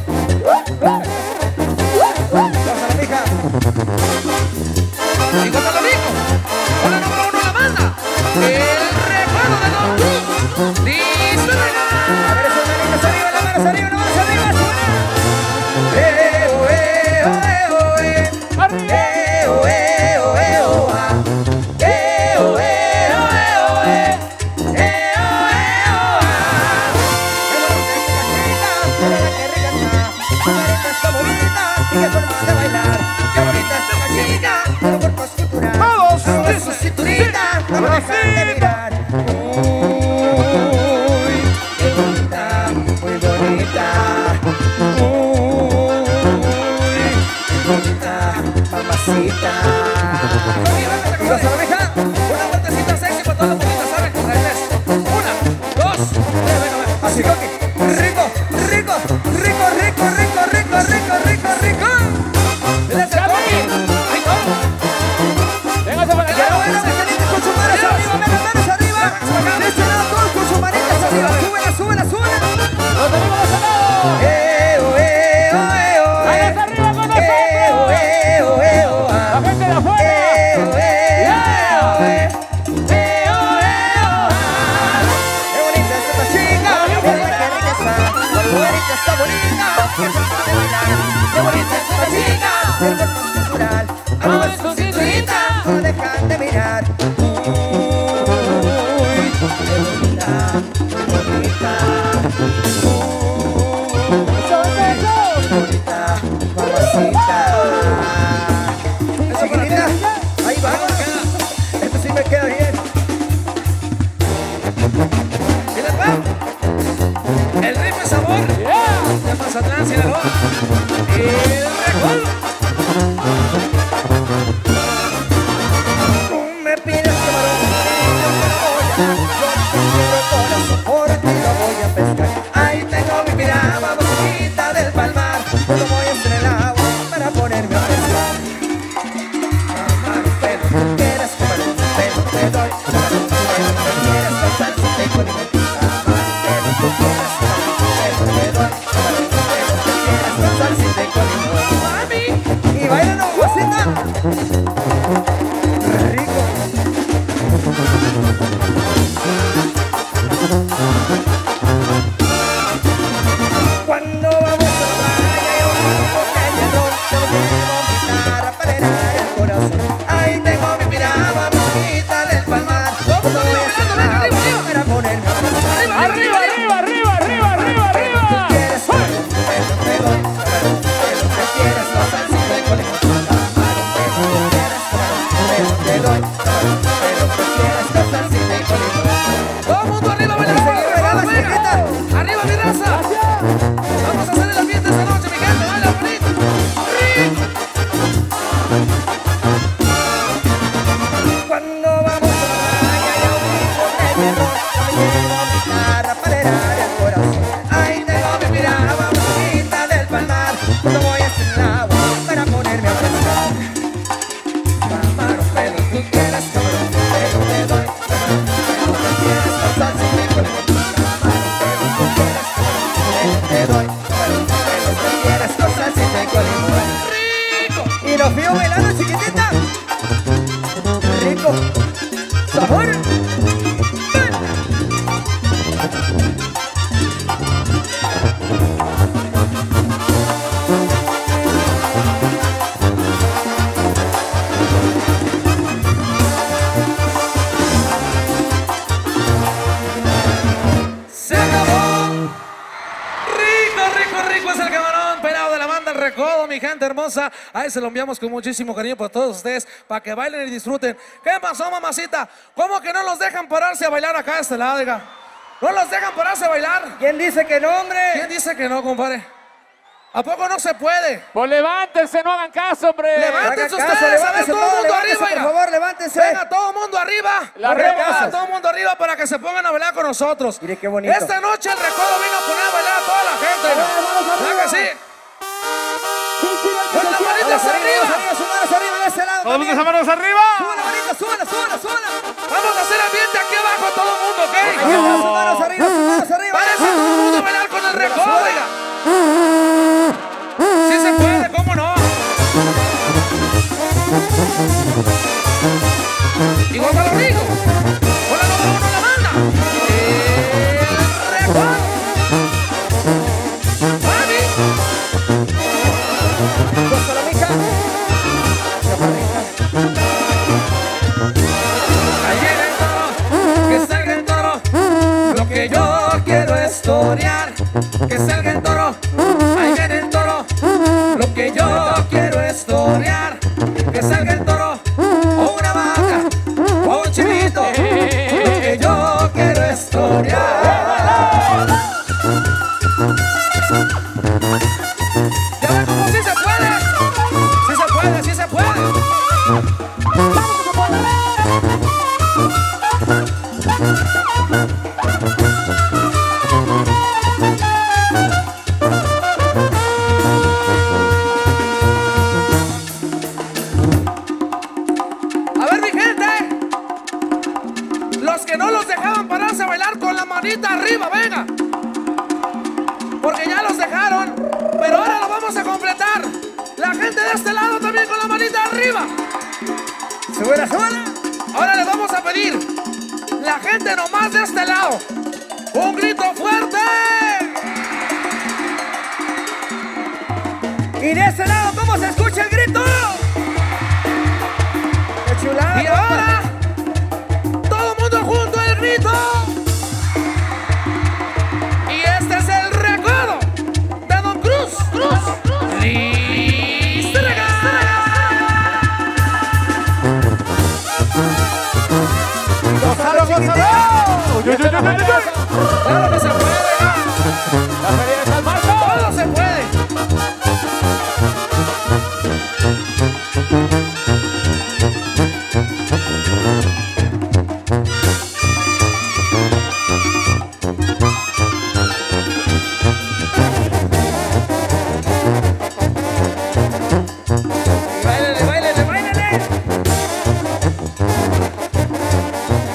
Y cuando lo digo, con la número uno la banda, el recuerdo de Don Cruz. Listo, venga. A ver esas manitas arriba, las manos arriba, las manos arriba, suena. Eh, oh, eh, oh, eh, oh, eh. Eh, oh, eh, oh, eh, oh, ah. Eh, oh, eh, oh, eh, oh, eh. Eh, oh, eh, oh, ah. Qué bonita esta chica, mira qué rica está. Su carita está bonita y qué forma de bailar. Qué bonita esta chica, su cuerpo es cultural. Todos. Mueve su cinturita, no me dejan de mirar. Uy, qué bonita, muy bonita. Uy, qué bonita, mamacita. Y vas a la vieja, una vueltecita sexy para todas las bonitas, ¿saben? Una, dos, tres, bueno, así que rico, rico, rico, rico, rico, rico, rico, rico, rico. ¡Let's go! ¡Ay, no! Véngase para Ya acá. lo ven, los calientes con sus manos arriba, manos, manos arriba. De este lado todos con sus manitas arriba. Súbela, súbela, súbela. Los tenemos de ese lado. Eh, oh, eh, oh, eh, oh, eh. Manos arriba con nosotros. Eh, oh, eh, oh, eh, oh, ah. La gente de afuera. Eh, oh, eh, oh, eh. Eh, oh, eh, oh, ah. Qué bonita está esta chica. Qué bonita, qué rica está. Qué bonita está bonita. Qué forma de bailar. Qué bonita está esta chica. El cuerpo es cultural. Mueve su cinturita, no dejan de mirar. Uy, qué bonita, qué bonita. Bonita, mamacita. Chiquitita, ahí vamos. Esto sí me queda bien. Mira, pa. El ritmo y sabor de Mazatlán, Sinaloa. El recuerdo. Y bailan mamacita. Rico. Cuando vamos a la playa yo digo que el ron yo llevo mi guitarra para llenar el corazón. Ahí tengo mi piragua bonita del palmar. Todo voy a hacer para ponerme a abrazar. Arriba, arriba, arriba, arriba, arriba, arriba. Tú quieres algo, pero te doy. Pero te quieres no salsita y con el palmar. Tú quieres algo, pero te doy. Pero te quieres no salsita y con el palmar. Todo mundo arriba, baila, Vamos a baila, seguir bailando, venga. chiquita. Arriba, mi raza. Vamos a hacer el ambiente esta noche, mi gente. Baila bonito. Rico. Cuando vamos a la playa yo digo que me ron yo llevo mi guitarra para llenar el corazón. Ahí tengo mi piragua bonita del palmar. Cuando voy a hacer el agua para ponerme a abrazar. Camarón, pero tú quieres camarón, pero te doy camarón. Pero te quieres pasar sin me con el camarón, pero tú quieres camarón, pero te doy camarón. Pero te quieres pasar sin me con el Rico. y los vio bailando, chiquitita. Rico. Sabor. Se acabó. Rico, rico, rico es el camarón pelado de la banda El Recodo, mi gente hermosa. Ahí se lo enviamos con muchísimo cariño para todos ustedes, para que bailen y disfruten. ¿Qué pasó, mamacita? ¿Cómo que no los dejan pararse a bailar acá a este lado, oiga? ¿No los dejan pararse a bailar? ¿Quién dice que no, hombre? ¿Quién dice que no, compadre? ¿A poco no se puede? Pues levántense, no hagan caso, hombre. Levántense Haga caso, ustedes, a ver, levántense todo el todos, mundo levántense, arriba, por oiga. favor, levántense. Venga, todo el mundo arriba. La Venga, rema. todo el mundo arriba para que se pongan a bailar con nosotros. Mire qué bonito. Esta noche el Recodo vino a poner a bailar a toda la gente. oiga. ¿Verdad que sí? Con las manitas Vamos arriba, arriba. arriba, sus manos arriba de ese lado. Todo el mundo también. se manos arriba. Súbala, manita, súbala, súbala, súbala. Vamos a hacer ambiente aquí abajo todo el mundo, ¿ok? Ahí está, sus manos arriba, sus manos arriba. Parece todo el mundo a bailar con el Recodo, oiga. Sí se puede, ¿cómo no? Y Gonzalo Rico. Hola, número uno la banda. El Recodo. Mami. Gózalo, mija. Chaparrita. Ahí viene el toro, que salga el toro. Lo que yo quiero es torear. Que salga el toro, ahí viene el toro. Lo que yo quiero es torear. Que salga el toro, o una vaca, o un chivito. Lo que yo quiero es torear. Ya ven cómo sí se puede. Sí se puede, sí se puede. A ver, mi gente, los que no los dejaban pararse a bailar con la manita arriba, venga. Porque ya los dejaron, pero ahora lo vamos a completar. La gente de este lado también con la manita arriba. Súbela, súbela. Ahora les vamos a pedir, la gente nomás de este lado, un grito fuerte. Y de ese lado, ¿cómo se escucha el grito? ¡Qué chulada! Y ahora, todo el mundo junto el grito. Y este es el Recodo de Don Cruz. Cruz. ¡Listo! ¡Gózalo, gózalo! Uy, uy, uy, uy, uy, uy. Claro que se puede. La feria de San Marcos. Todo se puede. ¡Báilale, báilale, báilale!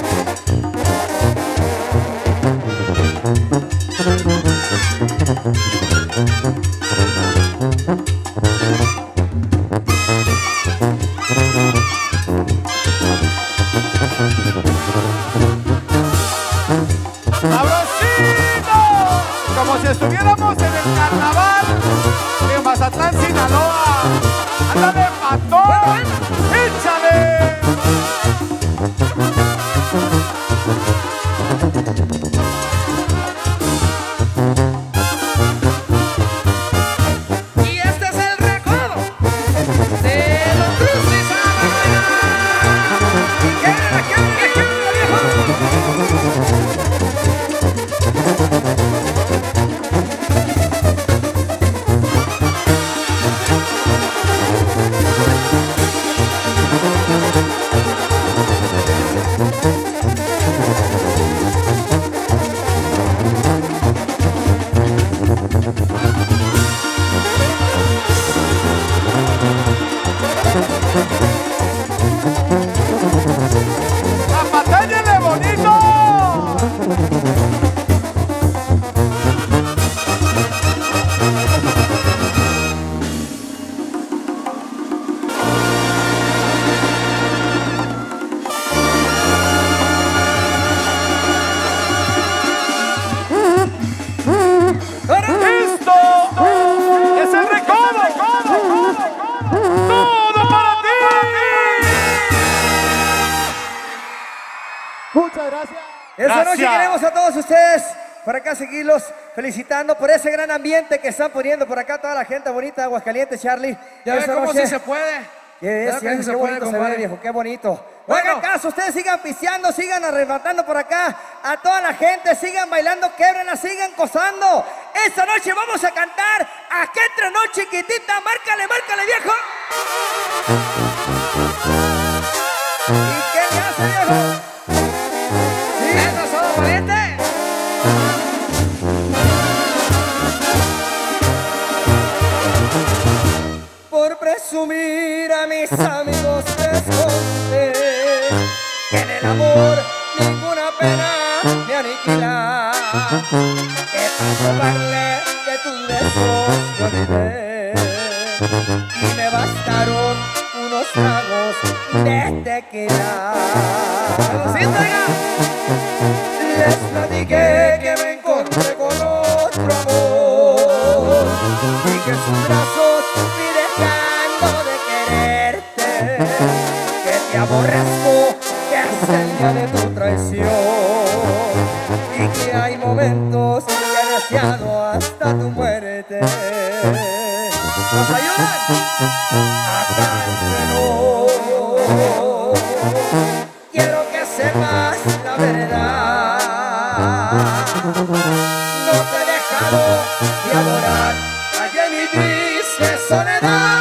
Muchas gracias. Esta Gracias. noche queremos a todos ustedes por acá seguirlos felicitando por ese gran ambiente que están poniendo por acá toda la gente bonita de Aguascalientes, Charlie. Ya ves Esta cómo noche- sí se puede. Qué, Ya es, ves que sí qué se puede, bonito se ve, compadre. viejo, qué bonito. Bueno. Hagan caso, ustedes sigan pisteando, sigan arrebatando por acá a toda la gente, sigan bailando, québrenla, sigan gozando. Esta noche vamos a cantar Aquí entre noche chiquitita, márcale, márcale, viejo. ¿Y qué le hace, viejo? Sí. ¡Eso, solo valiente! Por presumir a mis amigos les conté que en el amor ninguna pena me aniquila, que para robarle de tus besos yo olvidé y me bastaron unos tragos de tequila. ¡Sí, oiga! Les platiqué que me encontré con otro amor y que en sus brazos fui dejando de quererte, que te aborrezco, que es el día de tu traición y que hay momentos que he deseado hasta tu muerte. ¿Nos ayudan? Acá entre nos, quiero que sepas la verdad. No te he dejado de adorar allá en mi triste soledad.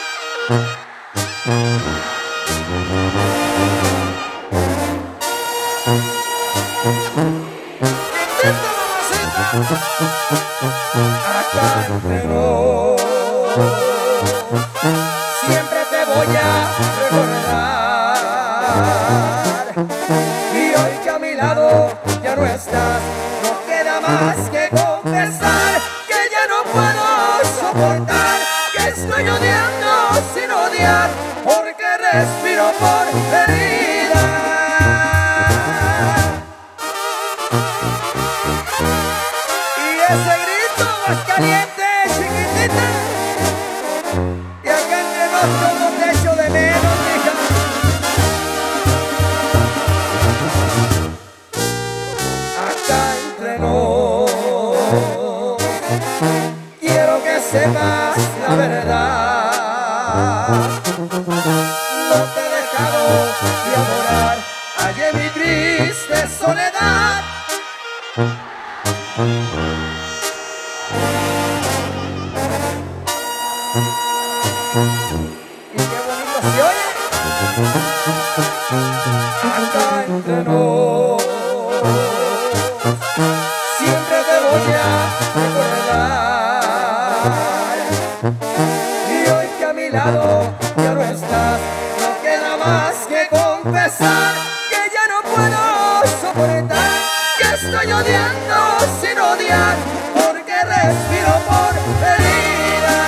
¡Intenta, mamacita! Acá entre nos, siempre te voy a recordar. Y hoy que a mi lado ya no estás, no queda más que confesar que ya no puedo soportar, que estoy odiando sin odiar, porque respiro por herida. Y ese grito más caliente, chiquitita, y acá entre nosotros no te echo de menos, hija. Acá entre nos, quiero que sepas la verdad. No te he dejado de adorar allá en mi triste soledad. Y qué bonito se oye. Acá entre nos, siempre te voy a recordar. Y hoy que a mi lado ya no estás, no queda más que confesar que ya no puedo soportar, que estoy odiando sin odiar, porque respiro por herida.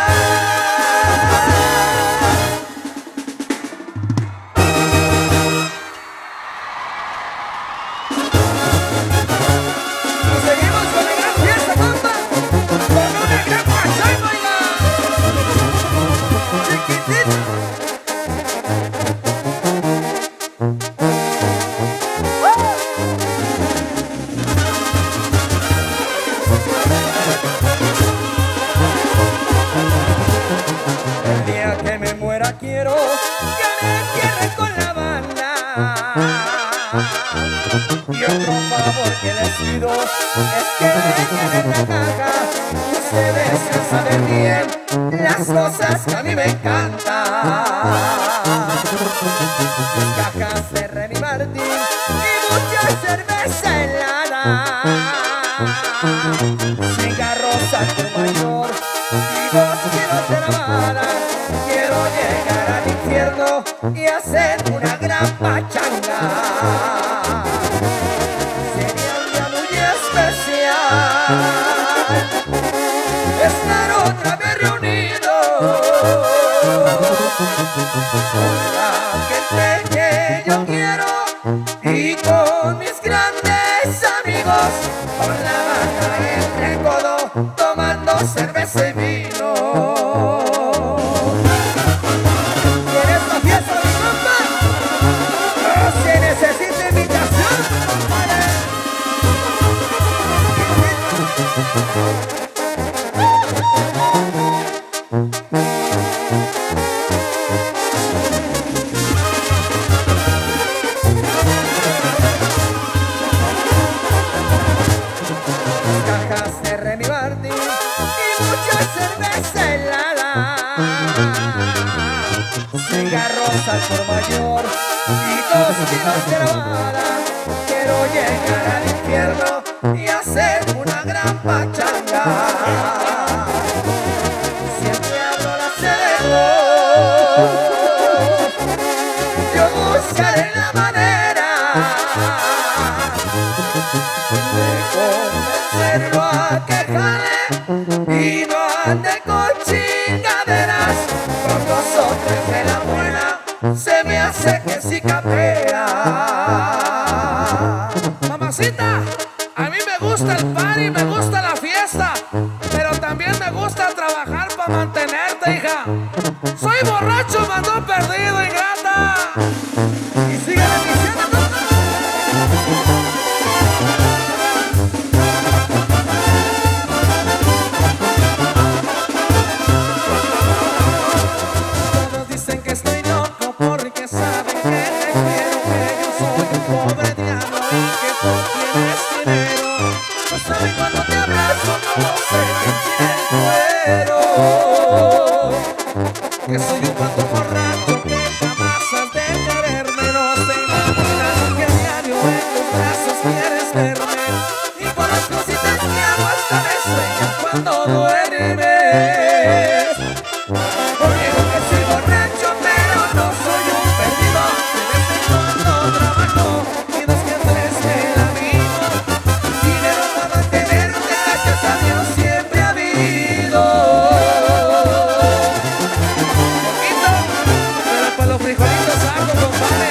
Y seguimos con la gran fiesta, compa, con una gran pachanga, oiga. Chiquitita. El día que me muera quiero que me entierren con la banda. Y otro favor que les pido es que dejen en la caja. Ustedes ya saben bien las cosas que a mí me encantan. Cajas de Remy Martin y mucha cerveza helada. Cigarros al por mayor y dos kilos de lavada. Quiero llegar al infierno y hacer una gran pachanga. Sería un día muy especial estar otra vez reunidos con la gente que yo quiero y con mis grandes amigos, con la banda en recodo, tomando cerveza y vino. ¿Quieres la fiesta, mi compa? mayor y dos kilos de bala. Quiero llegar al infierno y hacer una gran pachanga. Siempre hablo la cerebro, yo buscaré la manera de convencerlo a que jale y no ande con chingaderas. Con nosotros de la buena se me hace que sí capea. Mamacita, a mí me gusta el party, me gusta la fiesta, pero también me gusta trabajar para mantenerte, hija. Soy borracho, mas no perdido, ingrata. Y sígueme diciendo. Todos dicen que estoy loco porque saben que te quiero, que yo soy un pobre diablo y que tú tienes dinero. No saben cuando te abrazo, no sé que quiero. Que soy un pato borracho que jamás has de quererme. No se imaginan que a diario en tus brazos quieres verme. Y con las cositas que hago hasta me sueñas cuando duermes. Porque aunque soy borracho pero no soy un perdido. De vez en cuando trabajo y dos que tres me la vivo. Dinero para mantenerte, gracias a Dios siempre ha habido. Poquito, pero para los frijolitos saco, compadre.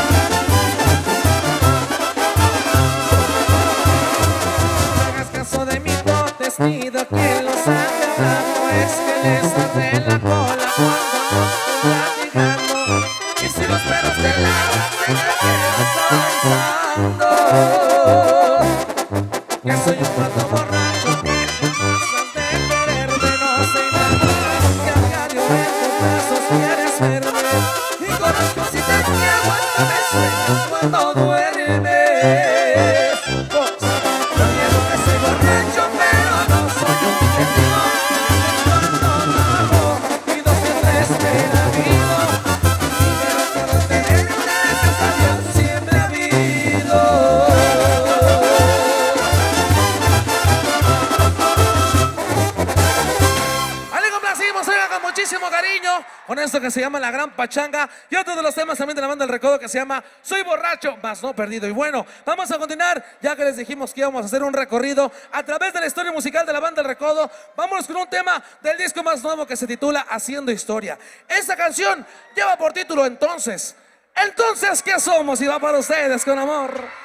No hagas caso de mi potestad, quien los ande hablando es que les hace la cola cuando no estoy platicando. Y si los pelos te lavan, se cree que lo estoy usando. Que soy un pato borracho que jamás has de quererme. No se imaginan que a diario en tus brazos quieres verme. Y con las cositas que aguanta me sueñas cuando duermes. Vos, yo digo que soy borracho pero no soy un perdido. Cuando trabajo y dos que tres me la vivo. Dinero para mantenerte, gracias a Dios siempre ha habido. Ale, complacimos, oiga, con muchísimo cariño con esto que se llama La Gran Pachanga y otro de los temas también de la banda del Recodo que se llama Soy borracho, mas no perdido. Y bueno, vamos a continuar, ya que les dijimos que íbamos a hacer un recorrido a través de la historia musical de la banda del Recodo. Vámonos con un tema del disco más nuevo que se titula Haciendo Historia. Esta canción lleva por título Entonces. Entonces, ¿qué somos? Y va para ustedes con amor.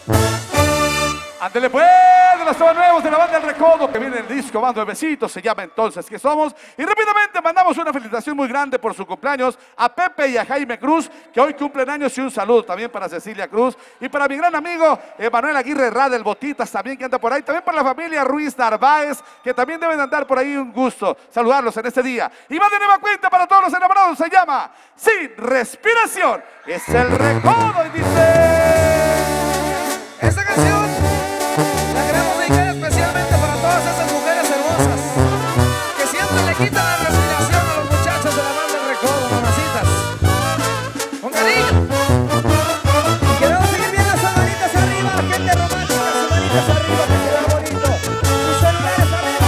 Ándele pues, de los temas nuevos de la banda El Recodo, que viene el disco Bando de Besitos, se llama Entonces ¿Qué Somos? Y rápidamente mandamos una felicitación muy grande por su cumpleaños a Pepe y a Jaime Cruz, que hoy cumplen años, y un saludo también para Cecilia Cruz y para mi gran amigo Emanuel Aguirre Rada, el Botitas, también que anda por ahí, también para la familia Ruiz Narváez, que también deben andar por ahí. Un gusto saludarlos en este día. Y va de nueva cuenta para todos los enamorados, se llama Sin Respiración. Es El Recodo y dice... Esta canción la queremos dedicar especialmente para todas esas mujeres hermosas que siempre le quitan la respiración a los muchachos de la banda El Recodo, mamacitas. Con cariño. Y queremos seguir viendo esas manitas arriba, gente romántica, sus manitas arriba, que se vea bonito. Sus celulares arriba.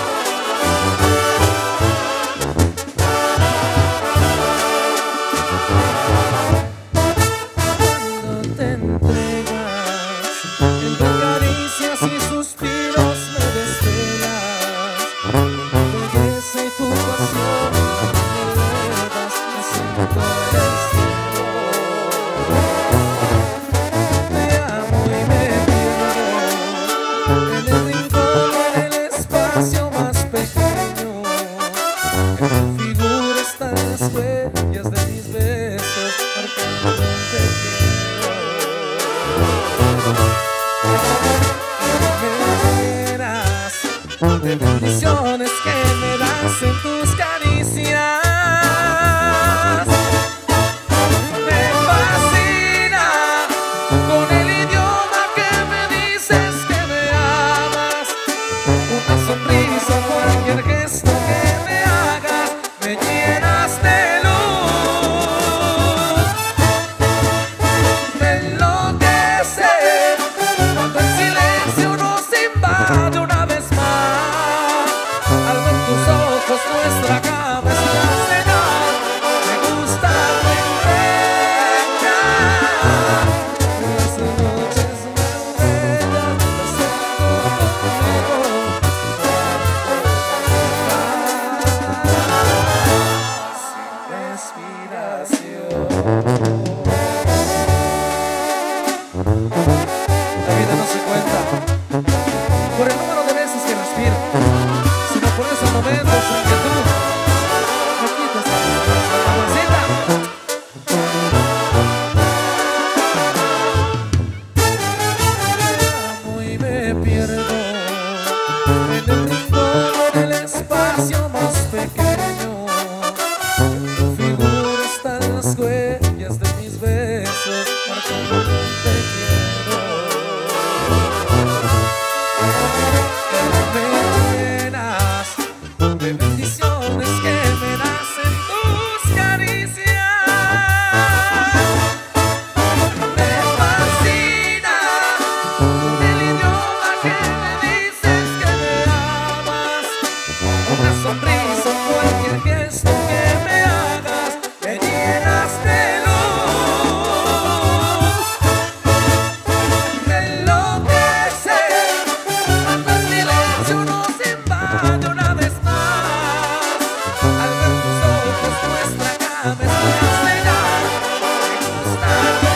Cuando te entregas entre caricias y suspiros me desvelas, tu belleza y tu pasión me elevas, me siento el cielo. Te amo y me pierdo en el rincón, en el espacio más pequeño. En tu figura están las huellas de mis besos, marcando un te quiero. Me llenas de bendiciones que me das en tus caricias. Me fascina con el idioma que me dices que me amas. Una sonrisa, cualquier gesto que me hagas, me llenas de luz. Me enloquece cuando el silencio nos invade una vez más. Al ver tus ojos nuestra cama es una señal. Me gusta perfecta. Las noches más bellas las tengo conmigo. Sin respiración. La vida no se cuenta por el número de veces que respiro, sino por esos momentos en que tú me quitas la mamacita. Me amo y me pierdo en el rincón, en el espacio más pequeño. En tu figura están las huellas de mis besos, marcando un te quiero. Me llenas de bendiciones que me das en tus caricias. Me fascina con el idioma que me dices que me amas. Una sonrisa, cualquier gesto que me hagas, me llenas de luz. Me enloquece cuando el silencio nos invade una vez más. Al ver tus ojos nuestra cama es una señal. Me gusta